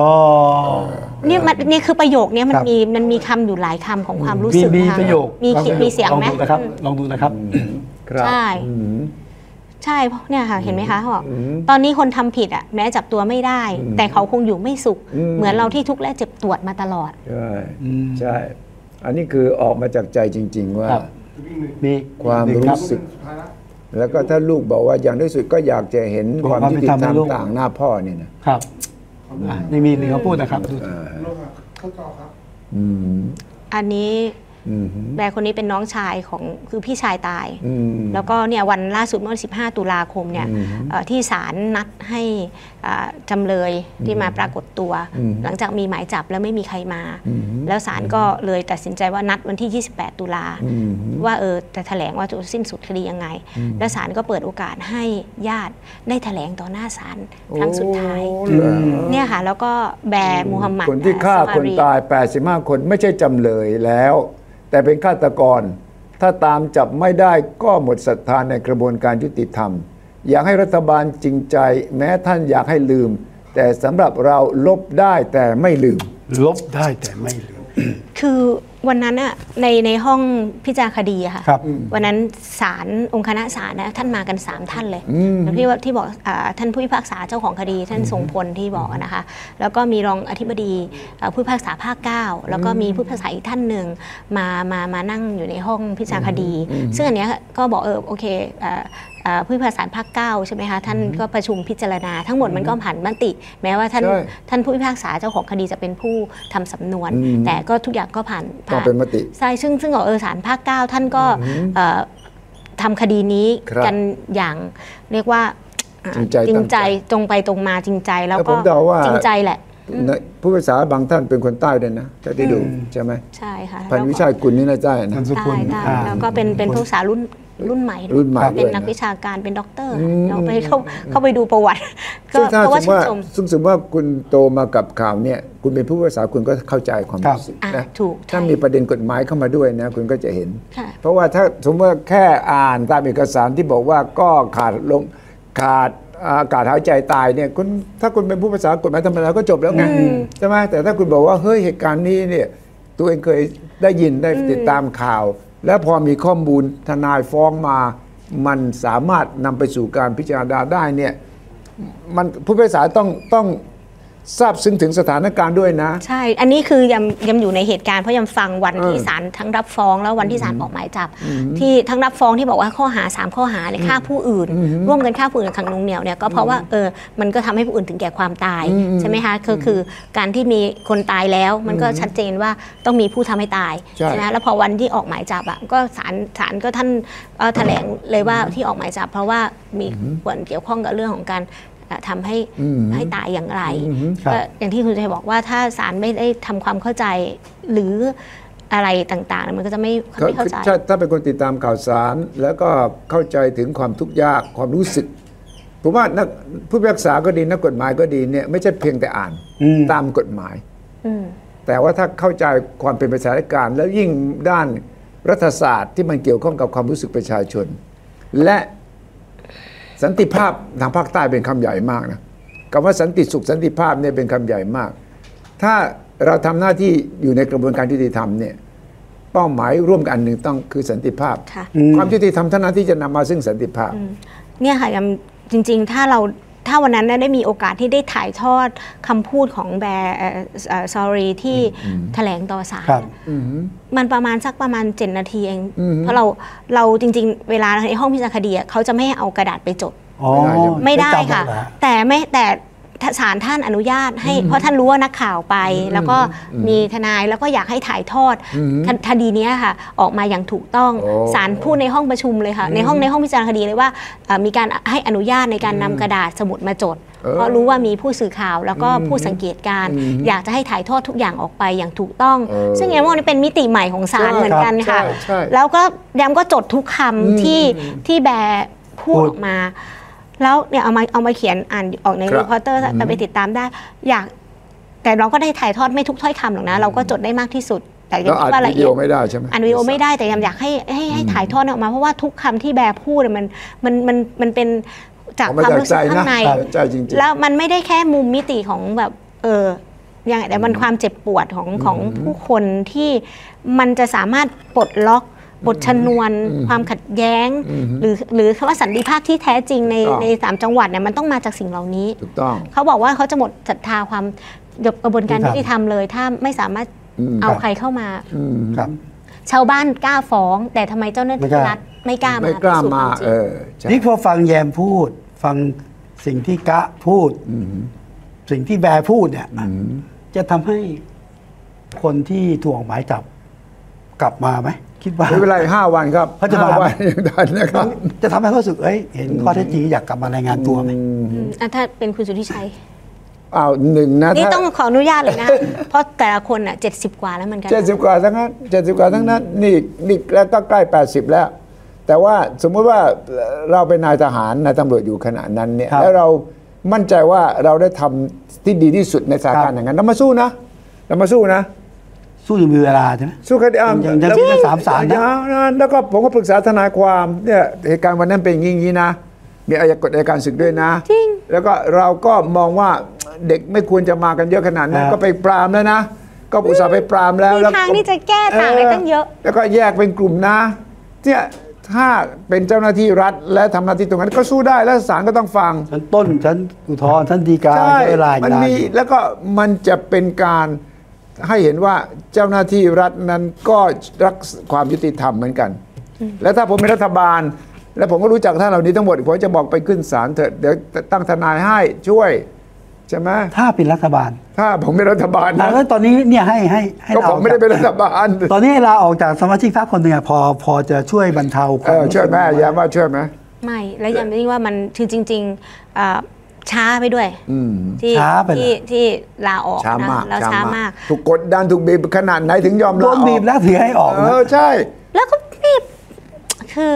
[SPEAKER 3] นี่คือประโยคนี้มันมีคำอยู่หลายคำของความรู้สึกมีประโยคมีเสียงไหม
[SPEAKER 2] ลองดูนะครับ
[SPEAKER 3] ใช่ใช่เนี่ยค่ะเห็นไหมคะเขาบอกตอนนี้คนทำผิดแม้จับตัวไม่ได้แต่เขาคงอยู่ไม่สุขเหมือนเราที่ทุกข์และเจ็บปวดมาตลอด
[SPEAKER 4] ใช่อันนี้คือออกมาจากใจจริงๆว่ามีความรู้สึกแล้วก็ถ้าลูกบอกว่าอย่างที่สุดก็อยากจะเห็นความยุติธรรมต่างหน้าพ่อเนี่ย
[SPEAKER 2] นะครับนี่มีหนึ่งเขาพูดนะครับ
[SPEAKER 3] อันนี้แบร์คนนี้เป็นน้องชายของคือพี่ชายตายแล้วก็เนี่ยวันล่าสุดเมื่อ15 ตุลาคมเนี่ยที่ศาลนัดให้จำเลยที่มาปรากฏตัวหลังจากมีหมายจับแล้วไม่มีใครมาแล้วศาลก็เลยตัดสินใจว่านัดวันที่28 ตุลาว่าจะแถลงว่าจะสิ้นสุดคดียังไงแล้วศาลก็เปิดโอกาสให้ญาติได้แถลงต่อหน้าศาลครั้งสุดท้ายเนี่ยค่ะแล้วก็แบร์มูฮัมหมัด
[SPEAKER 4] คนที่ฆ่าคนตาย85 คนไม่ใช่จำเลยแล้วแต่เป็นฆาตกรถ้าตามจับไม่ได้ก็หมดศรัทธาในกระบวนการยุติธรรมอยากให้รัฐบาลจริงใจแม้ท่านอยากให้ลืมแต่สำหรับเราลบได้แต่ไม่ลืม
[SPEAKER 2] ลบได้แต่ไม่ลืม
[SPEAKER 3] คือวันนั้นอะในห้องพิจารณาคดีอะค่ะวันนั้นศาลองค์คณะศาลนะท่านมากัน3ท่านเลยที่บอกท่านผู้พิพากษาเจ้าของคดีท่านทรงพลที่บอกนะคะแล้วก็มีรองอธิบดีผู้พิพากษาภาค 9แล้วก็มีผู้พิพากษาอีกท่านหนึ่งมานั่งอยู่ในห้องพิจารณาคดีซึ่งอันเนี้ยก็บอกโอเคผู้พิพากษาภาค 9ใช่ไหมคะท่านก็ประชุมพิจารณาทั้งหมดมันก็ผ่านมติแม้ว่าท่านผู้พิพากษาเจ้าของคดีจะเป็นผู้ทำสำนวนแต่ก็ทุกอย่างก็ผ่าน
[SPEAKER 4] เป็นมติ
[SPEAKER 3] ใช่ซึ่งศาลภาค 9ท่านก็ทำคดีนี้กันอย่างเรียกว่าจริงใจตรงไปตรงมาจริงใจแล้วก็จริงใจแหละ
[SPEAKER 4] ผู้พิพากษาบางท่านเป็นคนใต้ด้วยนะจะได้ดูใช่ไหม
[SPEAKER 3] ใช่ค่ะ
[SPEAKER 4] พันวิชัยกุลนี่น่าจะนะ
[SPEAKER 3] ใช่แล้วก็เป็นผู้พิพากษารุ่นใหม่เป็นนักวิชาการเป็นด็อกเตอร์เราไปเข้าไปดูประวัติ
[SPEAKER 4] ก็เพราะว่าซึ่งสมมติว่าคุณโตมากับข่าวเนี่ยคุณเป็นผู้พิพากษาคุณก็เข้าใจความรู้สึกนะถ้ามีประเด็นกฎหมายเข้ามาด้วยนะคุณก็จะเห็นเพราะว่าถ้าสมมติว่าแค่อ่านตามเอกสารที่บอกว่าก็ขาดอากาศหายใจตายเนี่ยคุณถ้าคุณเป็นผู้พิพากษากฎหมายธรรมดาก็จบแล้วไงใช่ไหมแต่ถ้าคุณบอกว่าเฮ้ยเหตุการณ์นี้เนี่ยตัวเองเคยได้ยินได้ติดตามข่าวแล้วพอมีข้อมูลทนายฟ้องมามันสามารถนำไปสู่การพิจารณาได้เนี่ยมันผู้พิพากษาต้องทราบซึ้งถึงสถานการณ์ด้วยนะ
[SPEAKER 3] ใช่อันนี้คือยำอยู่ในเหตุการณ์เพราะยำฟังวันที่ศาลทั้งรับฟ้องแล้ววันที่ศาลออกหมายจับที่ทั้งรับฟ้องที่บอกว่าข้อหา3ข้อหาในฆ่าผู้อื่นร่วมกันฆ่าผู้อื่นขังหน่วงเหนี่ยวเนี่ยก็เพราะว่ามันก็ทำให้ผู้อื่นถึงแก่ความตายใช่ไหมคะคือการที่มีคนตายแล้วมันก็ชัดเจนว่าต้องมีผู้ทำให้ตายใช่ไหมแล้วพอวันที่ออกหมายจับอ่ะก็ศาลก็ท่านแถลงเลยว่าที่ออกหมายจับเพราะว่ามีส่วนเกี่ยวข้องกับเรื่องของการทำให้ตายอย่างไรก็อย่างที่คุณชัยบอกว่าถ้าศาลไม่ได้ทำความเข้าใจหรืออะไรต่างๆมันก็จะไม่เข้าใจ
[SPEAKER 4] ถ้าเป็นคนติดตามข่าวสารแล้วก็เข้าใจถึงความทุกข์ยากความรู้สึกผมว่าผู้พิพากษาก็ดีนักกฎหมายก็ดีเนี่ยไม่ใช่เพียงแต่อ่านตามกฎหมายแต่ว่าถ้าเข้าใจความเป็นประชาธิปไตยแล้วยิ่งด้านรัฐศาสตร์ที่มันเกี่ยวข้องกับความรู้สึกประชาชนและสันติภาพทางภาคใต้เป็นคำใหญ่มากนะคำว่าสันติสุขสันติภาพเนี่ยเป็นคำใหญ่มากถ้าเราทำหน้าที่อยู่ในกระบวนการยุติธรรมเนี่ยเป้าหมายร่วมกันอันหนึ่งต้องคือสันติภาพความยุติธรรมเท่านั้นที่จะนำมาซึ่งสันติภาพ
[SPEAKER 3] เนี่ยค่ะจริงๆถ้าวันนั้นได้มีโอกาสที่ได้ถ่ายทอดคำพูดของแบร์ซอรีที่แถลงต่อศาลมันประมาณ7 นาทีเองเพราะเราจริงๆเวลาในห้องพิจารณาคดีเขาจะไม่ให้เอากระดาษไปจดไม่ได้ค่ะแต่ศาลท่านอนุญาตให้เพราะท่านรู้ว่านักข่าวไปแล้วก็มีทนายแล้วก็อยากให้ถ่ายทอดคดีนี้ค่ะออกมาอย่างถูกต้องศาลพูดในห้องประชุมเลยค่ะในห้องพิจารณาคดีเลยว่ามีการให้อนุญาตในการนำกระดาษสมุดมาจดเพราะรู้ว่ามีผู้สื่อข่าวแล้วก็ผู้สังเกตการอยากจะให้ถ่ายทอดทุกอย่างออกไปอย่างถูกต้องซึ่งแอมว่านี่เป็นมิติใหม่ของศาลเหมือนกันค่ะแล้วก็แอมก็จดทุกคำที่แบร์พูดออกมาแล้วเนี่ยเอามาเขียนอ่านออกในรีพอร์เตอร์ไปติดตามได้แต่เราก็ได้ถ่ายทอดไม่ทุกถ้อยคำหรอกนะเราก็จดได้มากที่สุดแต่ยังคิดว่าละเอียด
[SPEAKER 4] ไม่ได้ใช่ไหม
[SPEAKER 3] อ่านวิดีโอไม่ได้แต่ยังอยากให้ถ่ายทอดออกมาเพราะว่าทุกคำที่แบร์พูดมันเป็นจากความรู้สึกข้างในแล้วมันไม่ได้แค่มุมมิติของแบบอย่างแต่มันความเจ็บปวดของผู้คนที่มันจะสามารถปลดล็อกบทชนวนความขัดแย้งหรือคำว่าสันติภาพที่แท้จริงใน3 จังหวัดเนี่ยมันต้องมาจากสิ่งเหล่านี้
[SPEAKER 4] ถูกต้อง
[SPEAKER 3] เขาบอกว่าเขาจะหมดศรัทธาความกระบวนการยุติธรรมเลยถ้าไม่สามารถเอาใครเข้ามาชาวบ้านกล้าฟ้องแต่ทำไมเจ้าหน้าที่รัฐไม่กล้ามา
[SPEAKER 2] นี่พอฟังแยมพูดฟังสิ่งที่กะพูดสิ่งที่แบร์พูดเนี่ยจะทำให้คนที่ถูกออกหมายจับกลับมาไหมคิดว่า
[SPEAKER 4] ไม่เป็นไร5 วันครับ
[SPEAKER 2] เขาจะมา
[SPEAKER 4] วันยังทันนะครับ
[SPEAKER 2] จะทำให้เขาสึกเห็นข้อเท็จจริงอยากกลับมารายงานตัวไหม
[SPEAKER 3] ถ้าเป็นคุณสุทธิชัย
[SPEAKER 4] 1นะ
[SPEAKER 3] นี่ต้องขออนุญาตเลยนะเพราะแต่ละคน70 กว่าแล้วเหมือนกัน
[SPEAKER 4] 70 กว่าทั้งนั้น70 กว่าทั้งนั้นนี่แล้วก็ใกล้80แล้วแต่ว่าสมมุติว่าเราเป็นนายทหารนายตำรวจอยู่ขณะนั้นเนี่ยแล้วเรามั่นใจว่าเราได้ทำที่ดีที่สุดในสถานการณ์อย่างนั้นเรามาสู้นะ
[SPEAKER 2] สู้ยังมีเวลาใช่ไหม
[SPEAKER 4] สู้คดี
[SPEAKER 2] ยังมี3 ศาลนะ
[SPEAKER 4] แล้วก็ผมก็ปรึกษาทนายความเนี่ยเหตุการณ์วันนั้นเป็นอย่างนี้นะมีอัยการศึกด้วยนะ
[SPEAKER 3] จริง
[SPEAKER 4] แล้วก็เราก็มองว่าเด็กไม่ควรจะมากันเยอะขนาดนั้นก็ไปปรามแล้วนะก็อุตส่าห์ไปปรามแล้ว
[SPEAKER 3] ทางที่จะแก้ต่างอะไรตั้งเยอะ
[SPEAKER 4] แล้วก็แยกเป็นกลุ่มนะเนี่ยถ้าเป็นเจ้าหน้าที่รัฐและทำหน้าที่ตรงนั้นก็สู้ได้แล้วศาลก็ต้องฟัง
[SPEAKER 2] ชั้นต้นชั้นอุทธรณ์ชั้นฎีกาเวลา
[SPEAKER 4] มันมีแล้วก็มันจะเป็นการให้เห็นว่าเจ้าหน้าที่รัฐนั้นก็รักความยุติธรรมเหมือนกันและถ้าผมเป็นรัฐบาลและผมก็รู้จักท่านเหล่านี้ทั้งหมดผมจะบอกไปขึ้นศาลเถอะเดี๋ยวตั้งทนายให้ช่วยใช่ไหม
[SPEAKER 2] ถ้าเป็นรัฐบาล
[SPEAKER 4] ถ้าผมเป็นรัฐบาล
[SPEAKER 2] นะแล้วตอนนี้เนี่ยให้
[SPEAKER 4] ก็ผมไม่ได้เป็นรัฐบาล
[SPEAKER 2] ตอนนี้ลาออกจากสมาชิกพรรคคนหนึ่งพอจะช่วยบรรเทา
[SPEAKER 4] ช่วยแม่ย้ำว่าช่วยไหม
[SPEAKER 3] ไม่แล้วย้ำยิ่งว่ามันจริงช้าไปด้วยที่ลาออกนะแล้วช้ามาก
[SPEAKER 4] ถูกกดดันถูกบีบขนาดไหนถึงยอมลาออกโด
[SPEAKER 2] นบีบแล้วถึงให้ออก
[SPEAKER 4] ใช่
[SPEAKER 3] แล้วก็บีบคือ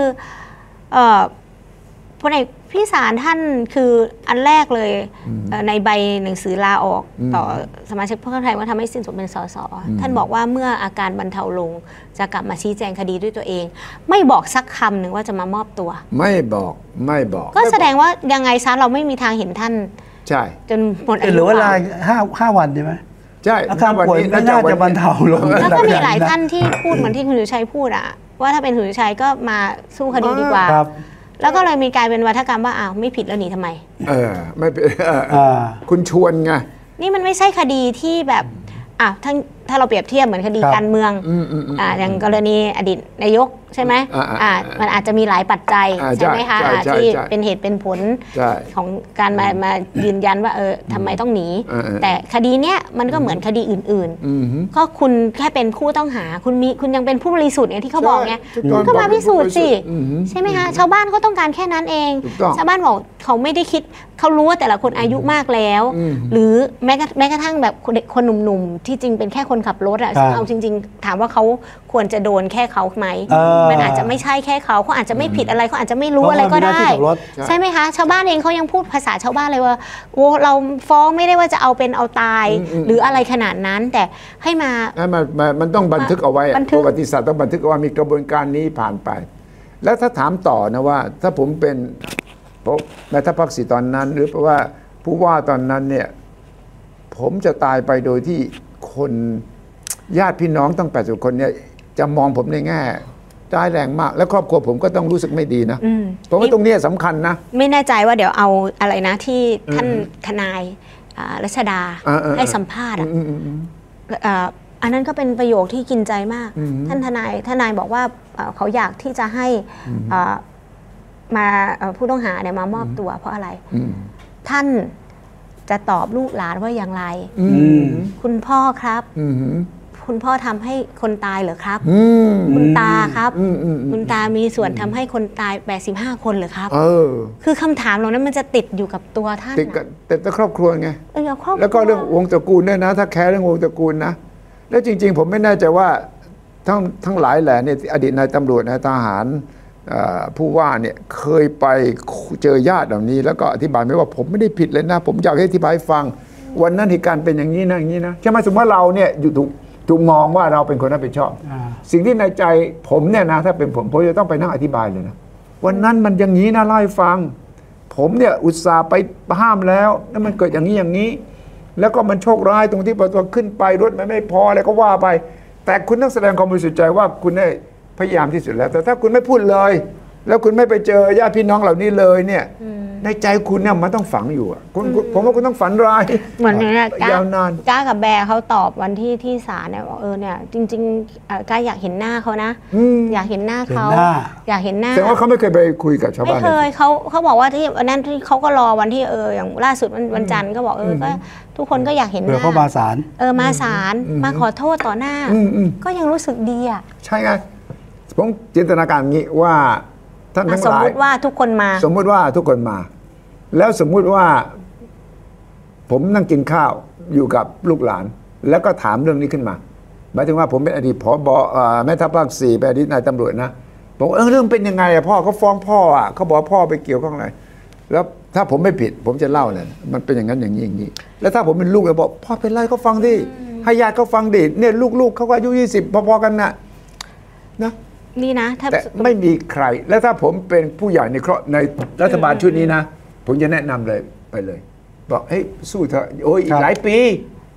[SPEAKER 3] พลเอกพี่สารท่านคืออันแรกเลยในใบหนังสือลาออกต่อสมาชิกพรรคไทยว่าทำให้สิ้นสุดเป็นสสท่านบอกว่าเมื่ออาการบรรเทาลงจะกลับมาชี้แจงคดีด้วยตัวเองไม่บอกสักคำหนึ่งว่าจะมามอบตัว
[SPEAKER 4] ไม่บอก
[SPEAKER 3] ก็แสดงว่ายังไงซะเราไม่มีทางเห็นท่าน
[SPEAKER 4] ใช่
[SPEAKER 3] จนหมดอายุ
[SPEAKER 2] หรือว่าลา5 วันใช่ไหม
[SPEAKER 4] ใช่
[SPEAKER 2] อาการป่วยไม่น่าจะบรรเทาลง
[SPEAKER 3] แล้วก็มีหลายท่านที่พูดเหมือนที่คุณสุชัยพูดอะว่าถ้าเป็นคุณสุชัยก็มาสู้คดีดีกว่าแล้วก็เลยมีกลายเป็นวัฒกรรมว่าอ้าวไม่ผิดแล้วหนีทำไม
[SPEAKER 4] ไม่เป็นคุณชวนไง
[SPEAKER 3] นี่มันไม่ใช่คดีที่แบบถ้าเราเปรียบเทียบเหมือนคดีการเมืองอย่างกรณีอดีตนายกใช่ไหมมันอาจจะมีหลายปัจจัยใช่ไหมคะที่เป็นเหตุเป็นผลของการมายืนยันว่าทำไมต้องหนีแต่คดีเนี้ยมันก็เหมือนคดีอื่นๆก็คุณแค่เป็นผู้ต้องหาคุณยังเป็นผู้บริสุทธิ์เนี่ยที่เขาบอกไงคุณก็มาพิสูจน์สิใช่ไหมคะชาวบ้านก็ต้องการแค่นั้นเองชาวบ้านบอกเขาไม่ได้คิดเขารู้ว่าแต่ละคนอายุมากแล้วหรือแม้กระทั่งแบบคนหนุ่มๆที่จริงเป็นแค่คนขับรถอะเอาจริงๆถามว่าเขาควรจะโดนแค่เขาไหมมันอาจจะไม่ใช่แค่เขาอาจจะไม่ผิดอะไรเขาอาจจะไม่รู้อะไรก็ได้ใช่ไหมคะชาวบ้านเองเขายังพูดภาษาชาวบ้านเลยว่าโอ้เราฟ้องไม่ได้ว่าจะเอาเป็นเอาตายหรืออะไรขนาดนั้นแต่ให้
[SPEAKER 4] มันต้องบันทึกเอาไว้ประวัติศาสตร์ต้องบันทึกเอาไว้มีกระบวนการนี้ผ่านไปแล้วถ้าถามต่อนะว่าถ้าผมเป็นแม่ทัพภาค 4ตอนนั้นหรือเพราะว่าผู้ว่าตอนนั้นเนี่ยผมจะตายไปโดยที่คนญาติพี่น้องตั้ง80 คนเนี่ยจะมองผมในแง่ร้ายแรงมากและครอบครัวผมก็ต้องรู้สึกไม่ดีนะเพราะว่าตรงนี้สำคัญนะ
[SPEAKER 3] ไม่แน่ใจว่าเดี๋ยวเอาอะไรนะที่ท่านทนายรัชดาให้สัมภาษณ์อันนั้นก็เป็นประโยคที่กินใจมากท่านทนายบอกว่าเขาอยากที่จะให้มาผู้ต้องหาเนี่ยมามอบตัวเพราะอะไรท่านจะตอบลูกหลานว่าอย่างไรคุณพ่อครับคุณพ่อทำให้คนตายเหรอครับคุณตาครับคุณตามีส่วนทำให้คนตาย85 คนเหรอครับคือคำถามเหล่านั้นมันจะติดอยู่กับตัวท่าน
[SPEAKER 4] ติดกับครอบครัวไงแล้วก็เรื่องวงตระกูลเนี่ยนะถ้าแคร์เรื่องวงตระกูลนะแล้วจริงๆผมไม่แน่ใจว่าทั้งหลายแหล่เนี่ยอดีตนายตำรวจนายทหารผู้ว่าเนี่ยเคยไปเจอญาติเหล่านี้แล้วก็อธิบายไม่ว่าผมไม่ได้ผิดเลยนะผมอยากให้อธิบายฟังวันนั้นเหตุการณ์เป็นอย่างนี้นะอย่างนี้นะใช่ไหมสมมติว่าเราเนี่ยอยู่ถูกมองว่าเราเป็นคนรับผิดชอบสิ่งที่ในใจผมเนี่ยนะถ้าเป็นผมจะต้องไปนั่งอธิบายเลยนะวันนั้นมันอย่างนี้นะเล่าให้ฟังผมเนี่ยอุตส่าห์ไปห้ามแล้วมันเกิดอย่างนี้แล้วก็มันโชคร้ายตรงที่พอขึ้นไปรถมันไม่พออะไรก็ว่าไปแต่คุณต้องแสดงความบริสุทธิ์ใจว่าคุณได้พยายามที่สุดแล้วแต่ถ้าคุณไม่พูดเลยแล้วคุณไม่ไปเจอญาติพี่น้องเหล่านี้เลยเนี่ยในใจคุณเนี่ยมันต้องฝังอยู่ผมว่าคุณต้องฝันร้าย
[SPEAKER 3] เหมือนเนี่ยยาวนานก้ากับแบร์เขาตอบวันที่ศาลเนี่ยบอกเนี่ยจริงๆก้าอยากเห็นหน้าเขานะอยากเห็นหน้าเขาอยากเห็นหน้า
[SPEAKER 4] แต่ว่าเขาไม่เคยไปคุยกับชาวบ้าน
[SPEAKER 3] ไม่เคยเขาบอกว่าที่วันนั้นที่เขาก็รอวันที่อย่างล่าสุดวันจันทร์ก็บอกก็ทุกคนก็อยากเห็นหน้า
[SPEAKER 2] เขามาศาล
[SPEAKER 3] มาศาลมาขอโทษต่อหน้าก็ยังรู้สึกดีอ่ะ
[SPEAKER 4] ใช่ไงผมจินตนาการงี้ว่าท่านทั้งหลาย
[SPEAKER 3] สมมติว่าทุกคนมา
[SPEAKER 4] แล้วสมมุติว่าผมนั่งกินข้าวอยู่กับลูกหลานแล้วก็ถามเรื่องนี้ขึ้นมาหมายถึงว่าผมเป็นอดีตผบ.แม่ทัพภาค 4เป็นอดีตนายตำรวจนะบอกเรื่องเป็นยังไงพ่อเขาฟ้องพ่อเขาบอกพ่อไปเกี่ยวข้องอะไรแล้วถ้าผมไม่ผิดผมจะเล่าเลยมันเป็นอย่างนั้นอย่างนี้แล้วถ้าผมเป็นลูกจะบอกพ่อเป็นไรเขาฟังดิให้ญาติเขาฟังดิเนี่ยลูกเขาก็อายุ20พอๆกันนะ
[SPEAKER 3] นี่นะ
[SPEAKER 4] แต่ไม่มีใครและถ้าผมเป็นผู้ใหญ่ในรัฐบาลชุดนี้นะผมจะแนะนำเลยไปเลยบอกเฮ้ยสู้เถอะโอ้ยอีกหลายปี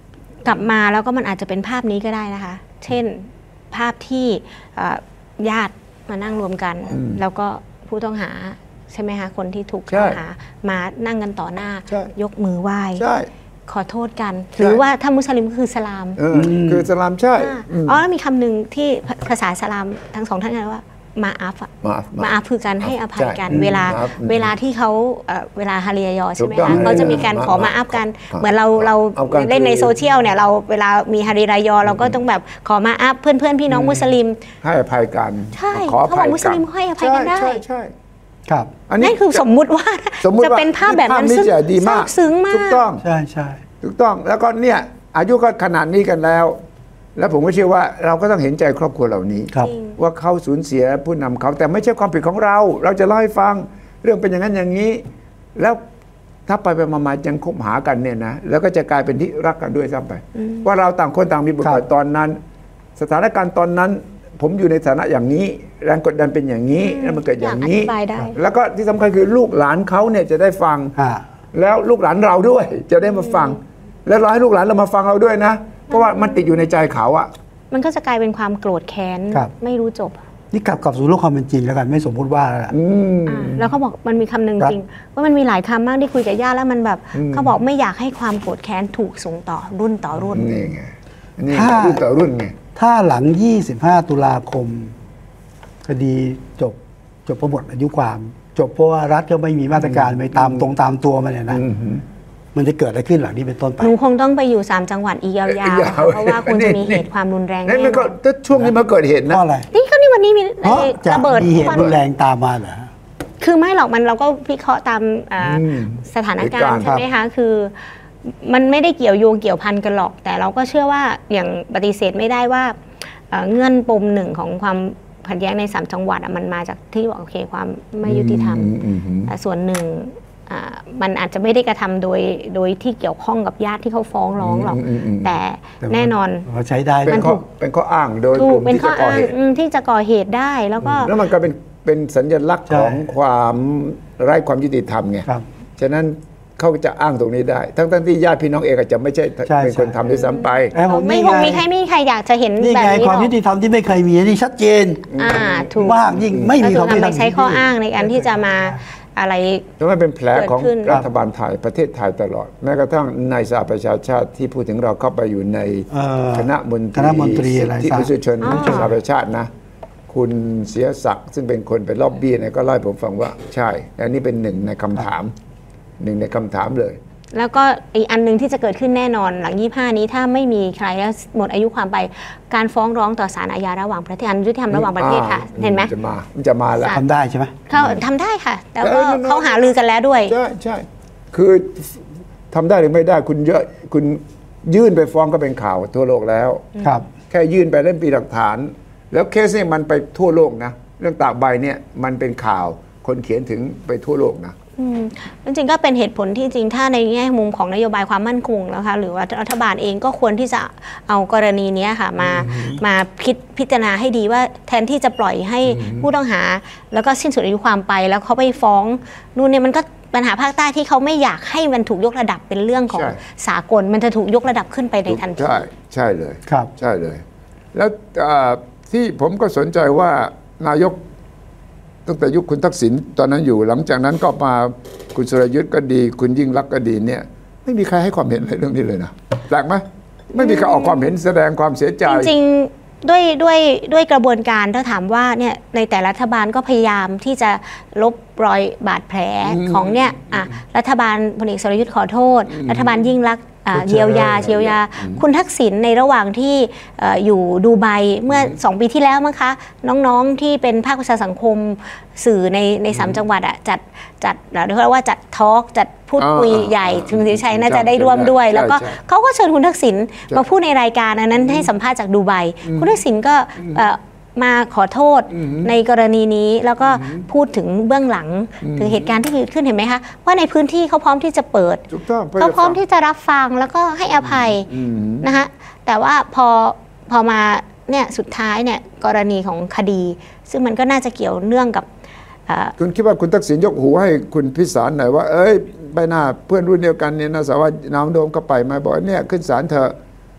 [SPEAKER 3] กลับมาแล้วก็มันอาจจะเป็นภาพนี้ก็ได้นะคะ เช่นภาพที่ญาติมานั่งรวมกันแล้วก็ผู้ต้องหาใช่ไหมคะคนที่ถูกกล่าวหามานั่งกันต่อหน้ายกมือไหว้ขอโทษกันหรือว่าถ้ามุสลิมก็คือสลาม
[SPEAKER 4] คือสลามใช่
[SPEAKER 3] แล้วมีคำหนึ่งที่ภาษาสลามทั้งสองท่านกันว่ามาอัฟมาอัฟคือการให้อภัยกันเวลาที่เขาเวลาฮาริยอใช่ไหมคะเขาจะมีการขอมาอัฟกันเหมือนเราเล่นในโซเชียลเนี่ยเราเวลามีฮาริยอเราก็ต้องแบบขอมาอัฟเพื่อนพี่น้องมุสลิม
[SPEAKER 4] ให้อภัยกัน
[SPEAKER 3] ใช่เขาบอกมุสลิมให้อภัยกันได้
[SPEAKER 4] ใช่
[SPEAKER 2] ครับ
[SPEAKER 3] นั่นคือสมมุติว่าจะเป็นภาพแบบนั้นซึ่งซาบซึ้งมาก
[SPEAKER 4] ถูกต้อง
[SPEAKER 2] ใช่
[SPEAKER 4] ถูกต้องแล้วก็เนี่ยอายุก็ขนาดนี้กันแล้วผมก็เชื่อว่าเราก็ต้องเห็นใจครอบครัวเหล่านี้ว่าเขาสูญเสียผู้นำเขาแต่ไม่ใช่ความผิดของเราจะเล่าให้ฟังเรื่องเป็นอย่างนั้นอย่างนี้แล้วถ้าไปมายังคบหากันเนี่ยนะแล้วก็จะกลายเป็นที่รักกันด้วยซ้ำไปว่าเราต่างคนต่างมีบทบาทตอนนั้นสถานการณ์ตอนนั้นผมอยู่ในฐานะอย่างนี้แรงกดดันเป็นอย่างนี้แล้วมันเกิดอย่างนี้แล้วก็ที่สำคัญคือลูกหลานเขาเนี่ยจะได้ฟังแล้วลูกหลานเราด้วยจะได้มาฟังแล้วเราให้ลูกหลานเรามาฟังเราด้วยนะเพราะว่ามันติดอยู่ในใจเขาอะ
[SPEAKER 3] มันก็จะกลายเป็นความโกรธแค้นไม่รู้จบ
[SPEAKER 2] นี่กลับสู่โลกความเป็นจริงแล้วกันไม่สมมติว่า
[SPEAKER 3] แล้วเขาบอกมันมีคำหนึ่งจริงว่ามันมีหลายคำมากที่คุยกับญาติแล้วมันแบบเขาบอกไม่อยากให้ความโกรธแค้นถูกส่งต่อรุ่นต่อรุ่น
[SPEAKER 4] นี่ไงนี่รุ่นต่อรุ่นไง
[SPEAKER 2] ถ้าหลัง25ตุลาคมคดีจบหมดอายุความจบเพราะว่ารัฐก็ไม่มีมาตรการไปตามตัวมันเนี่ยนะมันจะเกิดอะไรขึ้นหลังนี้เป็นต้นไป
[SPEAKER 3] หนูคงต้องไปอยู่3จังหวัดอีกยาวๆเพราะว่าคงจะมีเหตุความรุนแรง
[SPEAKER 4] นั่นก็ช่วงนี้มาเกิดเหตุนะ
[SPEAKER 2] เพราะอะไร
[SPEAKER 3] นี่วันนี้มีระเบิด
[SPEAKER 2] มีเหตุรุนแรงตามมาเหรอ
[SPEAKER 3] คือไม่หรอกเราก็วิเคราะห์ตามสถานการณ์ใช่ไหมคะคือมันไม่ได้เกี่ยวโยงเกี่ยวพันกันหรอกแต่เราก็เชื่อว่าอย่างปฏิเสธไม่ได้ว่าเงื่อนปมหนึ่งของความขัดแย้งใน3จังหวัดมันมาจากที่ว่าโอเคความไม่ยุติธรรมส่วนหนึ่งมันอาจจะไม่ได้กระทำโดยที่เกี่ยวข้องกับญาติที่เขาฟ้องร้องหรอกแต่แน่นอน
[SPEAKER 2] ใช้ได้
[SPEAKER 4] เป็นข้ออ้างโดยกลุ่มที่จะก่อเหตุ
[SPEAKER 3] ที่จะก่อเหตุได้แล้ว
[SPEAKER 4] มันก็เป็นสัญลักษณ์ของความไร้ความยุติธรรมไงฉะนั้นเขาจะอ้างตรงนี้ได้ทั้งที่ญาติพี่น้องเองอาจจะไม่ใช่เป็นคนทำด้วยซ้ำไป
[SPEAKER 3] ไม่คงมีใครอยากจะเห็นแบบนี้
[SPEAKER 2] ความยุติธรรมที่ไม่เคยมีนี่ชัดเจน
[SPEAKER 3] ถูก
[SPEAKER 2] มากยิ่งไม่มีความยุติธรรม
[SPEAKER 3] ใช้ข้ออ้างในการที่จะมาอะไร
[SPEAKER 4] แล้วมันเป็นแผลของรัฐบาลไทยประเทศไทยตลอดแม้กระทั่งในสหประชาชาติที่พูดถึงเราเข้าไปอยู่ในคณะมนตรีที่ประชาชนสหประชาชาตินะคุณเสียศักดิ์ซึ่งเป็นคนไปล็อบบี้เนี่ยก็เล่าให้ผมฟังว่าใช่อันนี้เป็นหนึ่งในคำถามเลย
[SPEAKER 3] แล้วก็อีกอันนึงที่จะเกิดขึ้นแน่นอนหลัง25นี้ถ้าไม่มีใครแล้วหมดอายุความไปการฟ้องร้องต่อศาลอาญาระหว่างประเทศยุติธรรมระหว่างประเทศค่ะเห็นไหม
[SPEAKER 4] มันจะมาแล้ว
[SPEAKER 2] ทำได้ใช่ไหม
[SPEAKER 3] เขาทำได้ค่ะแต่ก็เขาหารือกันแล้วด้วย
[SPEAKER 4] ใช่คือทำได้หรือไม่ได้คุณยื่นไปฟ้องก็เป็นข่าวทั่วโลกแล้ว
[SPEAKER 2] ครับ
[SPEAKER 4] แค่ยื่นไปเล่นปีหลักฐานแล้วเคสนี้มันไปทั่วโลกนะเรื่องตากใบเนี่ยมันเป็นข่าวคนเขียนถึงไปทั่วโลกนะ
[SPEAKER 3] จริงๆก็เป็นเหตุผลที่จริงถ้าในแง่มุมของนโยบายความมั่นคงนะคะหรือว่ารัฐบาลเองก็ควรที่จะเอากรณีนี้ค่ะมาพิจารณาให้ดีว่าแทนที่จะปล่อยให้ผู้ต้องหาแล้วก็สิ้นสุดอายุความไปแล้วเขาไปฟ้องนู่นเนี่ยมันก็ปัญหาภาคใต้ที่เขาไม่อยากให้มันถูกยกระดับเป็นเรื่องของสากลมันจะถูกยกระดับขึ้นไปในทันที
[SPEAKER 4] ใช่เลย
[SPEAKER 2] ครับ
[SPEAKER 4] ใช่เลยแล้วที่ผมก็สนใจว่านายกตั้งแต่ยุคคุณทักษิณตอนนั้นอยู่หลังจากนั้นก็มาคุณสุรยุทธ์ก็ดีคุณยิ่งลักษณ์ก็ดีเนี่ยไม่มีใครให้ความเห็นในเรื่องนี้เลยนะแปลกไหมไม่มีใครออกความเห็นแสดงความเสียใจ
[SPEAKER 3] จริงๆด้วยกระบวนการถ้าถามว่าเนี่ยในแต่รัฐบาลก็พยายามที่จะลบรอยบาดแผลของเนี่ยรัฐบาลพลเอกสุรยุทธ์ขอโทษรัฐบาลยิ่งลักษณ์เยียวยาคุณทักษิณในระหว่างที่อยู่ดูไบเมื่อ2 ปีที่แล้วมั้งคะน้องๆที่เป็นภาคประชาสังคมสื่อใน3จังหวัดจัดเรียกว่าจัดทอล์กจัดพูดคุยใหญ่ถึงศรีชัยน่าจะได้ร่วมด้วยแล้วก็เขาก็เชิญคุณทักษิณมาพูดในรายการนั้นให้สัมภาษณ์จากดูไบคุณทักษิณก็มาขอโทษในกรณีนี้แล้วก็พูดถึงเบื้องหลังถึงเหตุการณ์ที่เกิดขึ้นเห็นไหมคะว่าในพื้นที่เขาพร้อมที่จะเปิดเขาพร้อมที่จะรับฟังแล้วก็ให้อภัยนะคะแต่ว่าพอมาเนี่ยสุดท้ายเนี่ยกรณีของคดีซึ่งมันก็น่าจะเกี่ยวเนื่องกับ
[SPEAKER 4] คุณคิดว่าคุณทักษิณยกหูให้คุณพิสารหน่อยว่าเอ้ยไปหน้าเพื่อนรุ่นเดียวกันเนี่ยนะสาวน้ำโดมก็ไปมาบอกเนี่ยขึ้นศาลเถอะ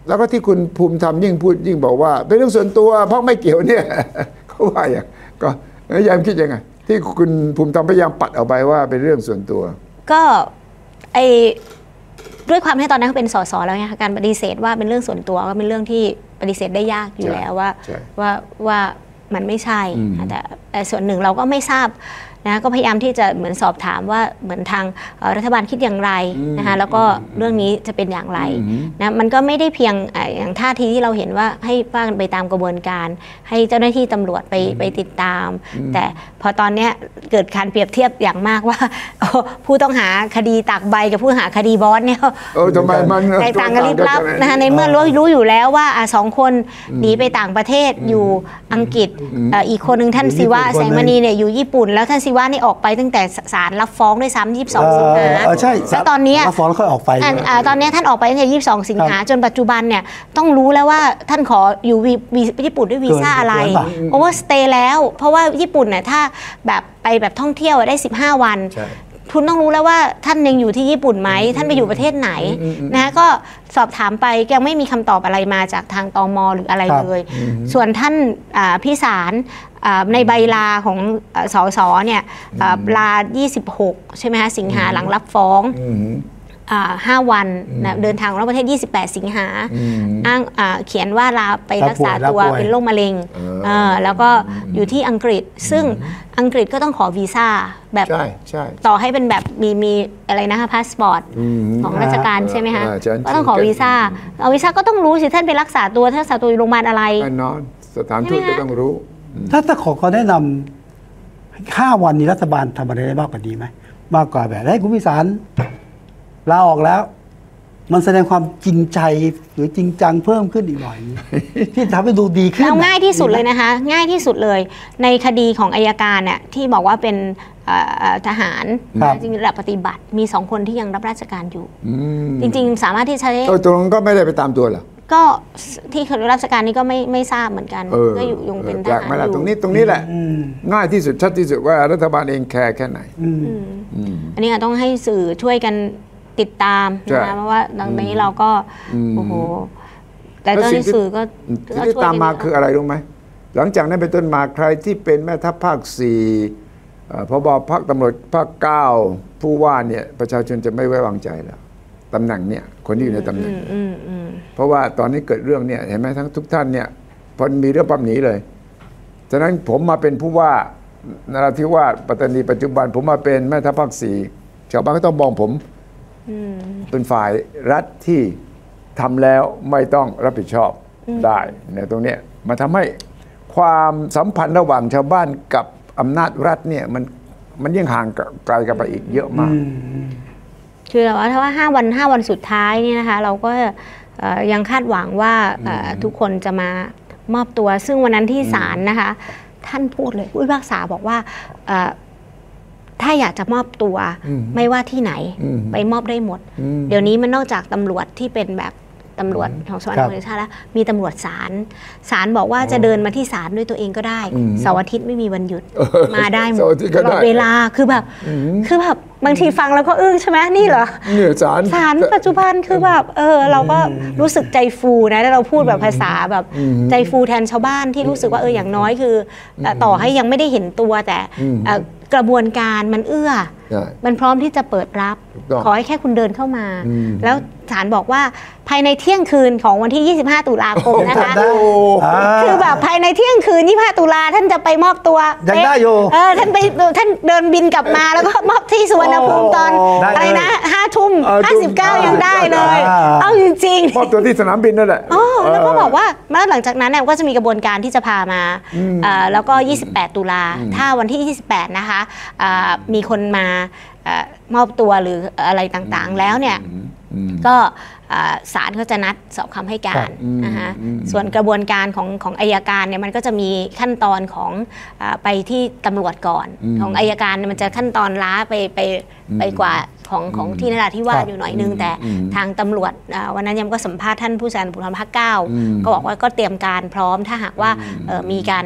[SPEAKER 4] แล้วก็ที่คุณภูมิธรรมยิ่งพูดยิ่งบอกว่าเป็นเรื่องส่วนตัวเพราะไม่เกี่ยวเนี่ย เขาว่าอย่างก็พยายามคิดยังไงที่คุณภูมิธรรมพยายามปัดออกไปว่าเป็นเรื่องส่วนตัว
[SPEAKER 3] ก็ด้วยความที่ตอนนั้นเขาเป็นสสแล้วไงการปฏิเสธว่าเป็นเรื่องส่วนตัวก็เป็นเรื่องที่ปฏิเสธได้ยากอยู่แล้วว่ามันไม่ใช่แต่ส่วนหนึ่งเราก็ไม่ทราบนะก็พยายามที่จะเหมือนสอบถามว่าเหมือนทางรัฐบาลคิดอย่างไรนะคะแล้วก็เรื่องนี้จะเป็นอย่างไรนะมันก็ไม่ได้เพียงอย่างท่าทีที่เราเห็นว่าให้ว่ากันไปตามกระบวนการให้เจ้าหน้าที่ตำรวจไปติดตามแต่พอตอนนี้เกิดการเปรียบเทียบอย่างมากว่าผู้ต้องหาคดีตากใบกับผู้ต้องหาคดีบอสเนี่ย
[SPEAKER 4] ทำไมมัน
[SPEAKER 3] แตกต่างกันลิบลับนะคะในเมื่อรู้อยู่แล้วว่า2 คนหนีไปต่างประเทศอยู่อังกฤษอีกคนหนึ่งท่านศิวะแสงมณีเนี่ยอยู่ญี่ปุ่นแล้วท่านศิวะนี่ออกไปตั้งแต่ศาลรับฟ้องด้วยซ้ำ22 สิงหา
[SPEAKER 2] ใช่
[SPEAKER 3] แล้วตอนนี้
[SPEAKER 2] รับฟ้องแล้วค่อยออกไป
[SPEAKER 3] ตอนนี้ท่านออกไปตั้งแต่22 สิงหาจนปัจจุบันเนี่ยต้องรู้แล้วว่าท่านขออยู่ญี่ปุ่นด้วยวีซ่าอะไรโอเวอร์สเตย์แล้วเพราะว่าญี่ปุ่นเนี่ยถ้าแบบไปแบบท่องเที่ยวได้15 วันคุณต้องรู้แล้วว่าท่านยังอยู่ที่ญี่ปุ่นไหมท่านไปอยู่ประเทศไหนนะก็สอบถามไปยังไม่มีคำตอบอะไรมาจากทางตม.หรืออะไรเลยส่วนท่านพิสารในใบลาของสสเนี่ยลา26ใช่ไหมคะสิงหาหลังรับฟ้อง5 วันนะเดินทางนอกประเทศ28 สิงหาอ้างเขียนว่าลาไปรักษาตัวเป็นโรคมะเร็งแล้วก็อยู่ที่อังกฤษซึ่งอังกฤษก็ต้องขอวีซ่าแบบต่อให้เป็นแบบมีอะไรนะคะพาสปอร์ตของราชการใช่ไหมคะก็ต้องขอวีซ่าเอาวีซ่าก็ต้องรู้สิท่านไปรักษาตัวท่านรักษาตัวอยู่โรงพยาบาลอะไร
[SPEAKER 4] แน่นอนสถานทูตก็ต้องรู้
[SPEAKER 2] ถ้าขอแนะนำ5 วันนี้รัฐบาลทำอะไรได้มากกว่านี้ไหมมากกว่าแบบให้คุณพิสารลาออกแล้วมันแสดงความจริงใจหรือจริงจังเพิ่มขึ้นอีกหน่อยที่ทำให้ดูดีขึ้น
[SPEAKER 3] แล้วง่ายที่สุดเลยนะคะง่ายที่สุดเลยในคดีของอัยการเนี่ยที่บอกว่าเป็นทหารจริงๆระดับปฏิบัติมี2 คนที่ยังรับราชการอยู่จริงๆสามารถที่ใช้
[SPEAKER 4] ตรงก็ไม่ได้ไปตามตัวหรอ
[SPEAKER 3] ก็ที่รับราชการนี้ก็ไม่ทราบเหมือนกันก็อยู่ยงเป็นทหารอยู่
[SPEAKER 4] ตรงนี้แหละง่ายที่สุดชัดที่สุดว่ารัฐบาลเองแคร์แค่ไหน
[SPEAKER 3] อันนี้ต้องให้สื่อช่วยกันติดตามนะคะเพราะว่าตอนนี้เราก็โอ้โหแต่ตอนนี้สื่อก็
[SPEAKER 4] ที่ตามมาคืออะไรรู้ไหมหลังจากนั้นเป็นต้นมาใครที่เป็นแม่ทัพภาค4ผบ.ภาคตำรวจภาค9ผู้ว่าเนี่ยประชาชนจะไม่ไว้วางใจแล้วตำแหน่งเนี่ยคนที่อยู่ในตำแหน่งเพราะว่าตอนนี้เกิดเรื่องเนี่ยเห็นไหมทั้งทุกท่านเนี่ยพอมีเรื่องปั๊บหนีเลยฉะนั้นผมมาเป็นผู้ว่านราธิวาสปัตตานีปัจจุบันผมมาเป็นแม่ทัพภาค4ชาวบ้านก็ต้องมองผมเป็นฝ่ายรัฐที่ทำแล้วไม่ต้องรับผิดชอบได้เนี่ยตรงนี้มาทำให้ความสัมพันธ์ระหว่างชาวบ้านกับอำนาจรัฐเนี่ยมันยิ่งห่างไกลกันไปอีกเยอะมาก
[SPEAKER 3] คือเราว่าถ้าว่า5 วันสุดท้ายนี่นะคะเราก็ยังคาดหวังว่าทุกคนจะมามอบตัวซึ่งวันนั้นที่ศาลนะคะท่านพูดเลยผู้พิพากษาบอกว่าถ้าอยากจะมอบตัวไม่ว่าที่ไหนไปมอบได้หมดเดี๋ยวนี้มันนอกจากตำรวจที่เป็นแบบตำรวจของสำนักงานตำรวจแห่งชาติแล้วมีตำรวจศาลบอกว่าจะเดินมาที่ศาลด้วยตัวเองก็ได้เสาร์อาทิตย์ไม่มีวันหยุดมาได้หมดตลอดเวลาคือแบบบางทีฟังแล้วก็อึ้งใช่ไหมนี่เหรอศาลปัจจุบันคือแบบเราก็รู้สึกใจฟูนะแล้วเราพูดแบบภาษาแบบใจฟูแทนชาวบ้านที่รู้สึกว่าอย่างน้อยคือต่อให้ยังไม่ได้เห็นตัวแต่กระบวนการมันเอื้อมันพร้อมที่จะเปิดรับขอให้แค่คุณเดินเข้ามาแล้วศาลบอกว่าภายในเที่ยงคืนของวันที่25 ตุลาคมนะคะคือแบบภายในเที่ยงคืน25 ตุลาท่านจะไปมอบตัว
[SPEAKER 2] ยังได้อยู่
[SPEAKER 3] ท่านเดินบินกลับมาแล้วก็มอบที่สุวรรณภูมิตอนอะไรนะ5:59ยังได้เลยเอาจริง
[SPEAKER 4] ๆมอบตัวที่สนามบินนั่นแหละ
[SPEAKER 3] แล้วก็บอกว่าหลังจากนั้นเนี่ยก็จะมีกระบวนการที่จะพามาแล้วก็28 ตุลาถ้าวันที่28นะคะมีคนมามอบตัวหรืออะไรต่างๆแล้วเนี่ยก็ศาลก็จะนัดสอบคำให้การนะคะส่วนกระบวนการของอัยการเนี่ยมันก็จะมีขั้นตอนของไปที่ตำรวจก่อนของอัยการมันจะขั้นตอนล้าไปกว่าของที่นราธิวาสอยู่หน่อยนึงแต่ทางตำรวจวันนั้นยังก็สัมภาษณ์ท่านผู้การตำรวจภาค 9ก็บอกว่าก็เตรียมการพร้อมถ้าหากว่ามีการแบบ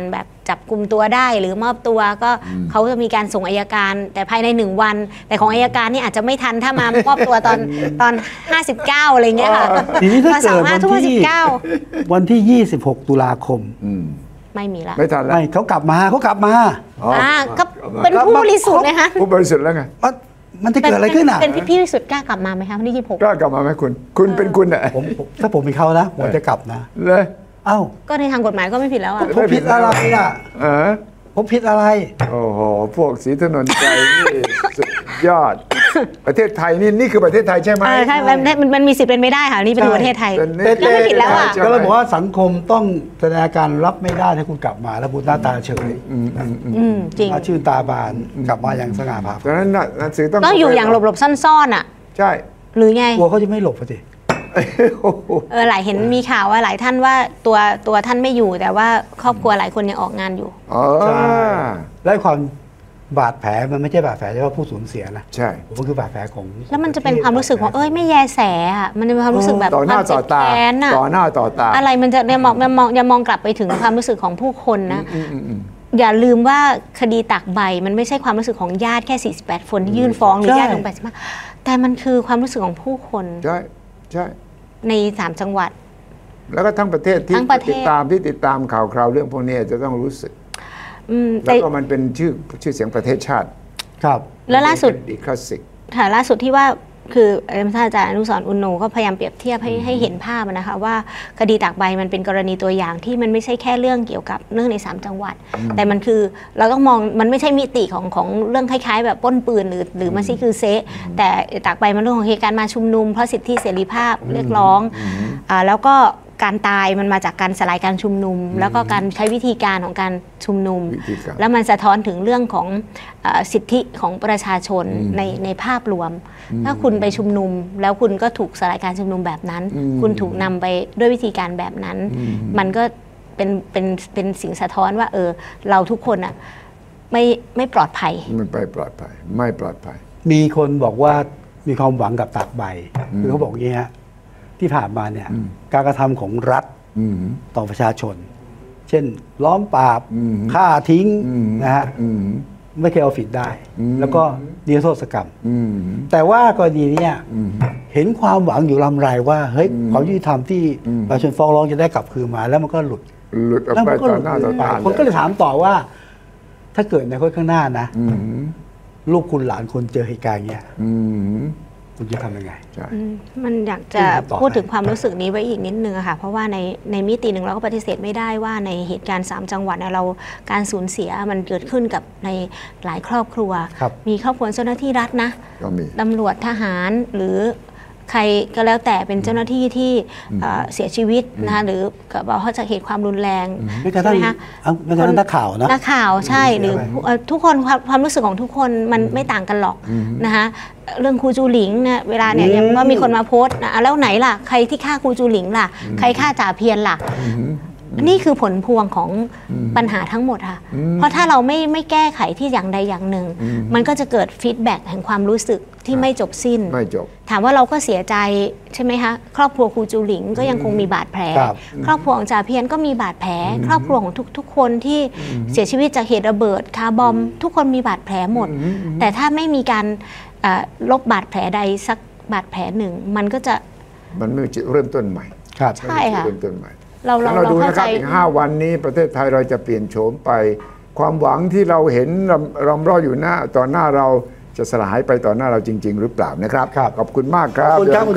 [SPEAKER 3] จับกุมตัวได้หรือมอบตัวก็เขาจะมีการส่งอัยการแต่ภายใน1 วันแต่ของอัยการนี่อาจจะไม่ทันถ้ามามอบตัวตอน59อะไรเงี้ยค่ะ
[SPEAKER 2] ทีนี้ถ้าเกิดวันที่26 ตุลาคม
[SPEAKER 3] ไม่มีละ
[SPEAKER 4] ไม่ทันแล้ว
[SPEAKER 2] ไม่เขากลับมาก็
[SPEAKER 3] เป็นผู้บริสุทธิ์นะคะ
[SPEAKER 4] ผู้บริสุทธิ์แล้วไง
[SPEAKER 2] มันจะเกิดอะไรขึ้นอ่ะ
[SPEAKER 3] เป็นพี่บริสุทธิ์กล้ากลับมาไหมคะวันที่26
[SPEAKER 4] กล้ากลับมาไหมคุณเป็นคุณอ่ะ
[SPEAKER 2] ถ้าผมเป็นเขานะผมจะกลับนะ
[SPEAKER 4] เลย
[SPEAKER 3] ก็ในทางกฎหมายก็ไม่ผิดแล้วอ่ะ
[SPEAKER 2] ผมผิดอะไรอ่ะผมผิดอะไร
[SPEAKER 4] โอ้โหพวกศรีถนนใจนี่สุดยอดประเทศไทยนี่คือประเทศไทยใช่ไหม
[SPEAKER 3] ใช่มันมีสิทธิ์เป็นไม่ได้ค่ะนี่เป็นประเทศไทยก็ไม่ผิดแล้วอ่ะ
[SPEAKER 2] ก็เลยบอกว่าสังคมต้องแสดงอาการรับไม่ได้ให้คุณกลับมาแล้วคุณหน้าตาเฉย
[SPEAKER 3] จริง
[SPEAKER 2] ชื่นตาบานกลับมาอย่างสง่าผ่าเ
[SPEAKER 4] พราะนั้นหนังสือ
[SPEAKER 3] ต้องอยู่อย่างหลบๆซ่อนๆอ่ะ
[SPEAKER 4] ใช่
[SPEAKER 3] หรือไง
[SPEAKER 2] กลัวเขาจะไม่หลบสิ
[SPEAKER 3] หลายเห็นมีข่าวว่าหลายท่านว่าตัวท่านไม่อยู่แต่ว่าครอบครัวหลายคนยังออกงานอยู่
[SPEAKER 2] และความบาดแผลมันไม่ใช่บาดแผลที่ว่าผู้สูญเสียนะ
[SPEAKER 4] ใช่
[SPEAKER 2] มันคือบาดแผลของ
[SPEAKER 3] แล้วมันจะเป็นความรู้สึกของไม่แยแสอ่ะมันเป็นความรู้สึกแบบ
[SPEAKER 4] ต่อหน้าต่อตาต่อหน้าต่อตา
[SPEAKER 3] อะไรมันจะเนี่ยมองกลับไปถึงความรู้สึกของผู้คนนะอย่าลืมว่าคดีตากใบมันไม่ใช่ความรู้สึกของญาติแค่48คนที่ยื่นฟ้องหรือญาติลงไปใช่ไหมแต่มันคือความรู้สึกของผู้คน
[SPEAKER 4] ใช่ใช่
[SPEAKER 3] ใน3 จังหวัด
[SPEAKER 4] แล้วก็ทั้งประเทศที่ติดตามข่าวคราวเรื่องพวกนี้จะต้องรู้สึกแล้วก็มันเป็นชื่อเสียงประเทศชาติ
[SPEAKER 2] ครับ
[SPEAKER 3] แล้วล่าสุด
[SPEAKER 4] คลาสสิก
[SPEAKER 3] ล่าสุดที่ว่าคือท่านอาจารย์อนุสรณ์อุณโณก็พยายามเปรียบเทียบให้เห็นภาพนะคะว่าคดีตากใบมันเป็นกรณีตัวอย่างที่มันไม่ใช่แค่เรื่องเกี่ยวกับเรื่องใน3 จังหวัดแต่มันคือเราต้องมองมันไม่ใช่มิติของเรื่องคล้ายๆแบบปล้นปืนหรือมันคือเซะแต่ตากใบมันเรื่องของเหตุการณ์มาชุมนุมเพราะสิทธิเสรีภาพเรียกร้องแล้วก็การตายมันมาจากการสลายการชุมนุมแล้วก็การใช้วิธีการของการชุมนุมแล้วมันสะท้อนถึงเรื่องของสิทธิของประชาชนในภาพรวมถ้าคุณไปชุมนุมแล้วคุณก็ถูกสลายการชุมนุมแบบนั้นคุณถูกนำไปด้วยวิธีการแบบนั้นมันก็เป็นสิ่งสะท้อนว่าเราทุกคนอ่ะไม่ปลอดภัย
[SPEAKER 4] ไม่ปลอดภัย
[SPEAKER 2] มีคนบอกว่ามีความหวังกับตากใบคือเขาบอกอย่างนี้ฮะที่ผ่านมาเนี่ยการกระทำของรัฐต่อประชาชนเช่นล้อมปราบฆ่าทิ้งนะฮะไม่เคยเอาผิดได้แล้วก็นิรโทษกรรมแต่ว่ากรณีนี้เห็นความหวังอยู่ลำไรว่าเฮ้ยความยุติธรรมที่ประชาชนฟ้องร้องจะได้กลับคืนมาแล้วมันก็หลุด
[SPEAKER 4] ออกไปต่อหน้าต่อตา
[SPEAKER 2] คนก็เลยถามต่อว่าถ้าเกิดในข้างหน้านะลูกคุณหลานคนเจอเหตุการณ์เงี้ยคุณจะทำยังไง
[SPEAKER 3] มันอยากจะพูดถึงความรู้สึกนี้ไว้อีกนิดนึงค่ะเพราะว่าในมิติหนึ่งเราก็ปฏิเสธไม่ได้ว่าในเหตุการณ์3 จังหวัดเราการสูญเสียมันเกิดขึ้นกับในหลายครอบครัวมีครอบครัวเจ้าหน้าที่รัฐนะตำรวจทหารหรือใครก็แล้วแต่เป็นเจ้าหน้าที่ที่เสียชีวิตนะคะหรือเขาจะเหตุความรุนแรง
[SPEAKER 2] ใช่ไหมคะไม่ใช่นักข่าวนะ
[SPEAKER 3] นักข่าวใช่หรือทุกคนความรู้สึกของทุกคนมันไม่ต่างกันหรอกนะคะเรื่องครูจูหลิงเนี่ยเวลาเนี่ยว่ามีคนมาโพสต์แล้วไหนล่ะใครที่ฆ่าครูจูหลิงล่ะใครฆ่าจ่าเพียรล่ะนี่คือผลพวงของปัญหาทั้งหมดค่ะเพราะถ้าเราไม่แก้ไขที่อย่างใดอย่างหนึ่งมันก็จะเกิดฟีดแบ็กแห่งความรู้สึกที่ไม่จบสิ้นถามว่าเราก็เสียใจใช่ไหมคะครอบครัวครูจูหลิงก็ยังคงมีบาดแผลครอบครัวของจ่าเพียรก็มีบาดแผลครอบครัวของทุกคนที่เสียชีวิตจากเหตุระเบิดคาร์บอมทุกคนมีบาดแผลหมดแต่ถ้าไม่มีการลบบาดแผลใดสักบาดแผลหนึ่งมัน
[SPEAKER 4] ไม่เริ่มต้นใหม่
[SPEAKER 3] ใช่ค่ะ
[SPEAKER 4] เริ่มต้นใหม่เราดูนะครับอีก5 วันนี้ประเทศไทยเราจะเปลี่ยนโฉมไปความหวังที่เราเห็นรอมรออยู่ต่อหน้าเราจะสลายไปต่อหน้าเราจริงๆหรือเปล่านะครับขอบคุณมากครับ
[SPEAKER 2] ขอบคุณครับ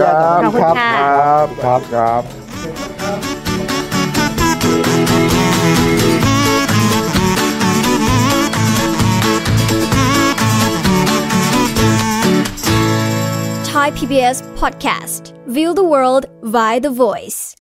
[SPEAKER 4] ครับ
[SPEAKER 1] Thai PBS Podcast. View the world via the voice.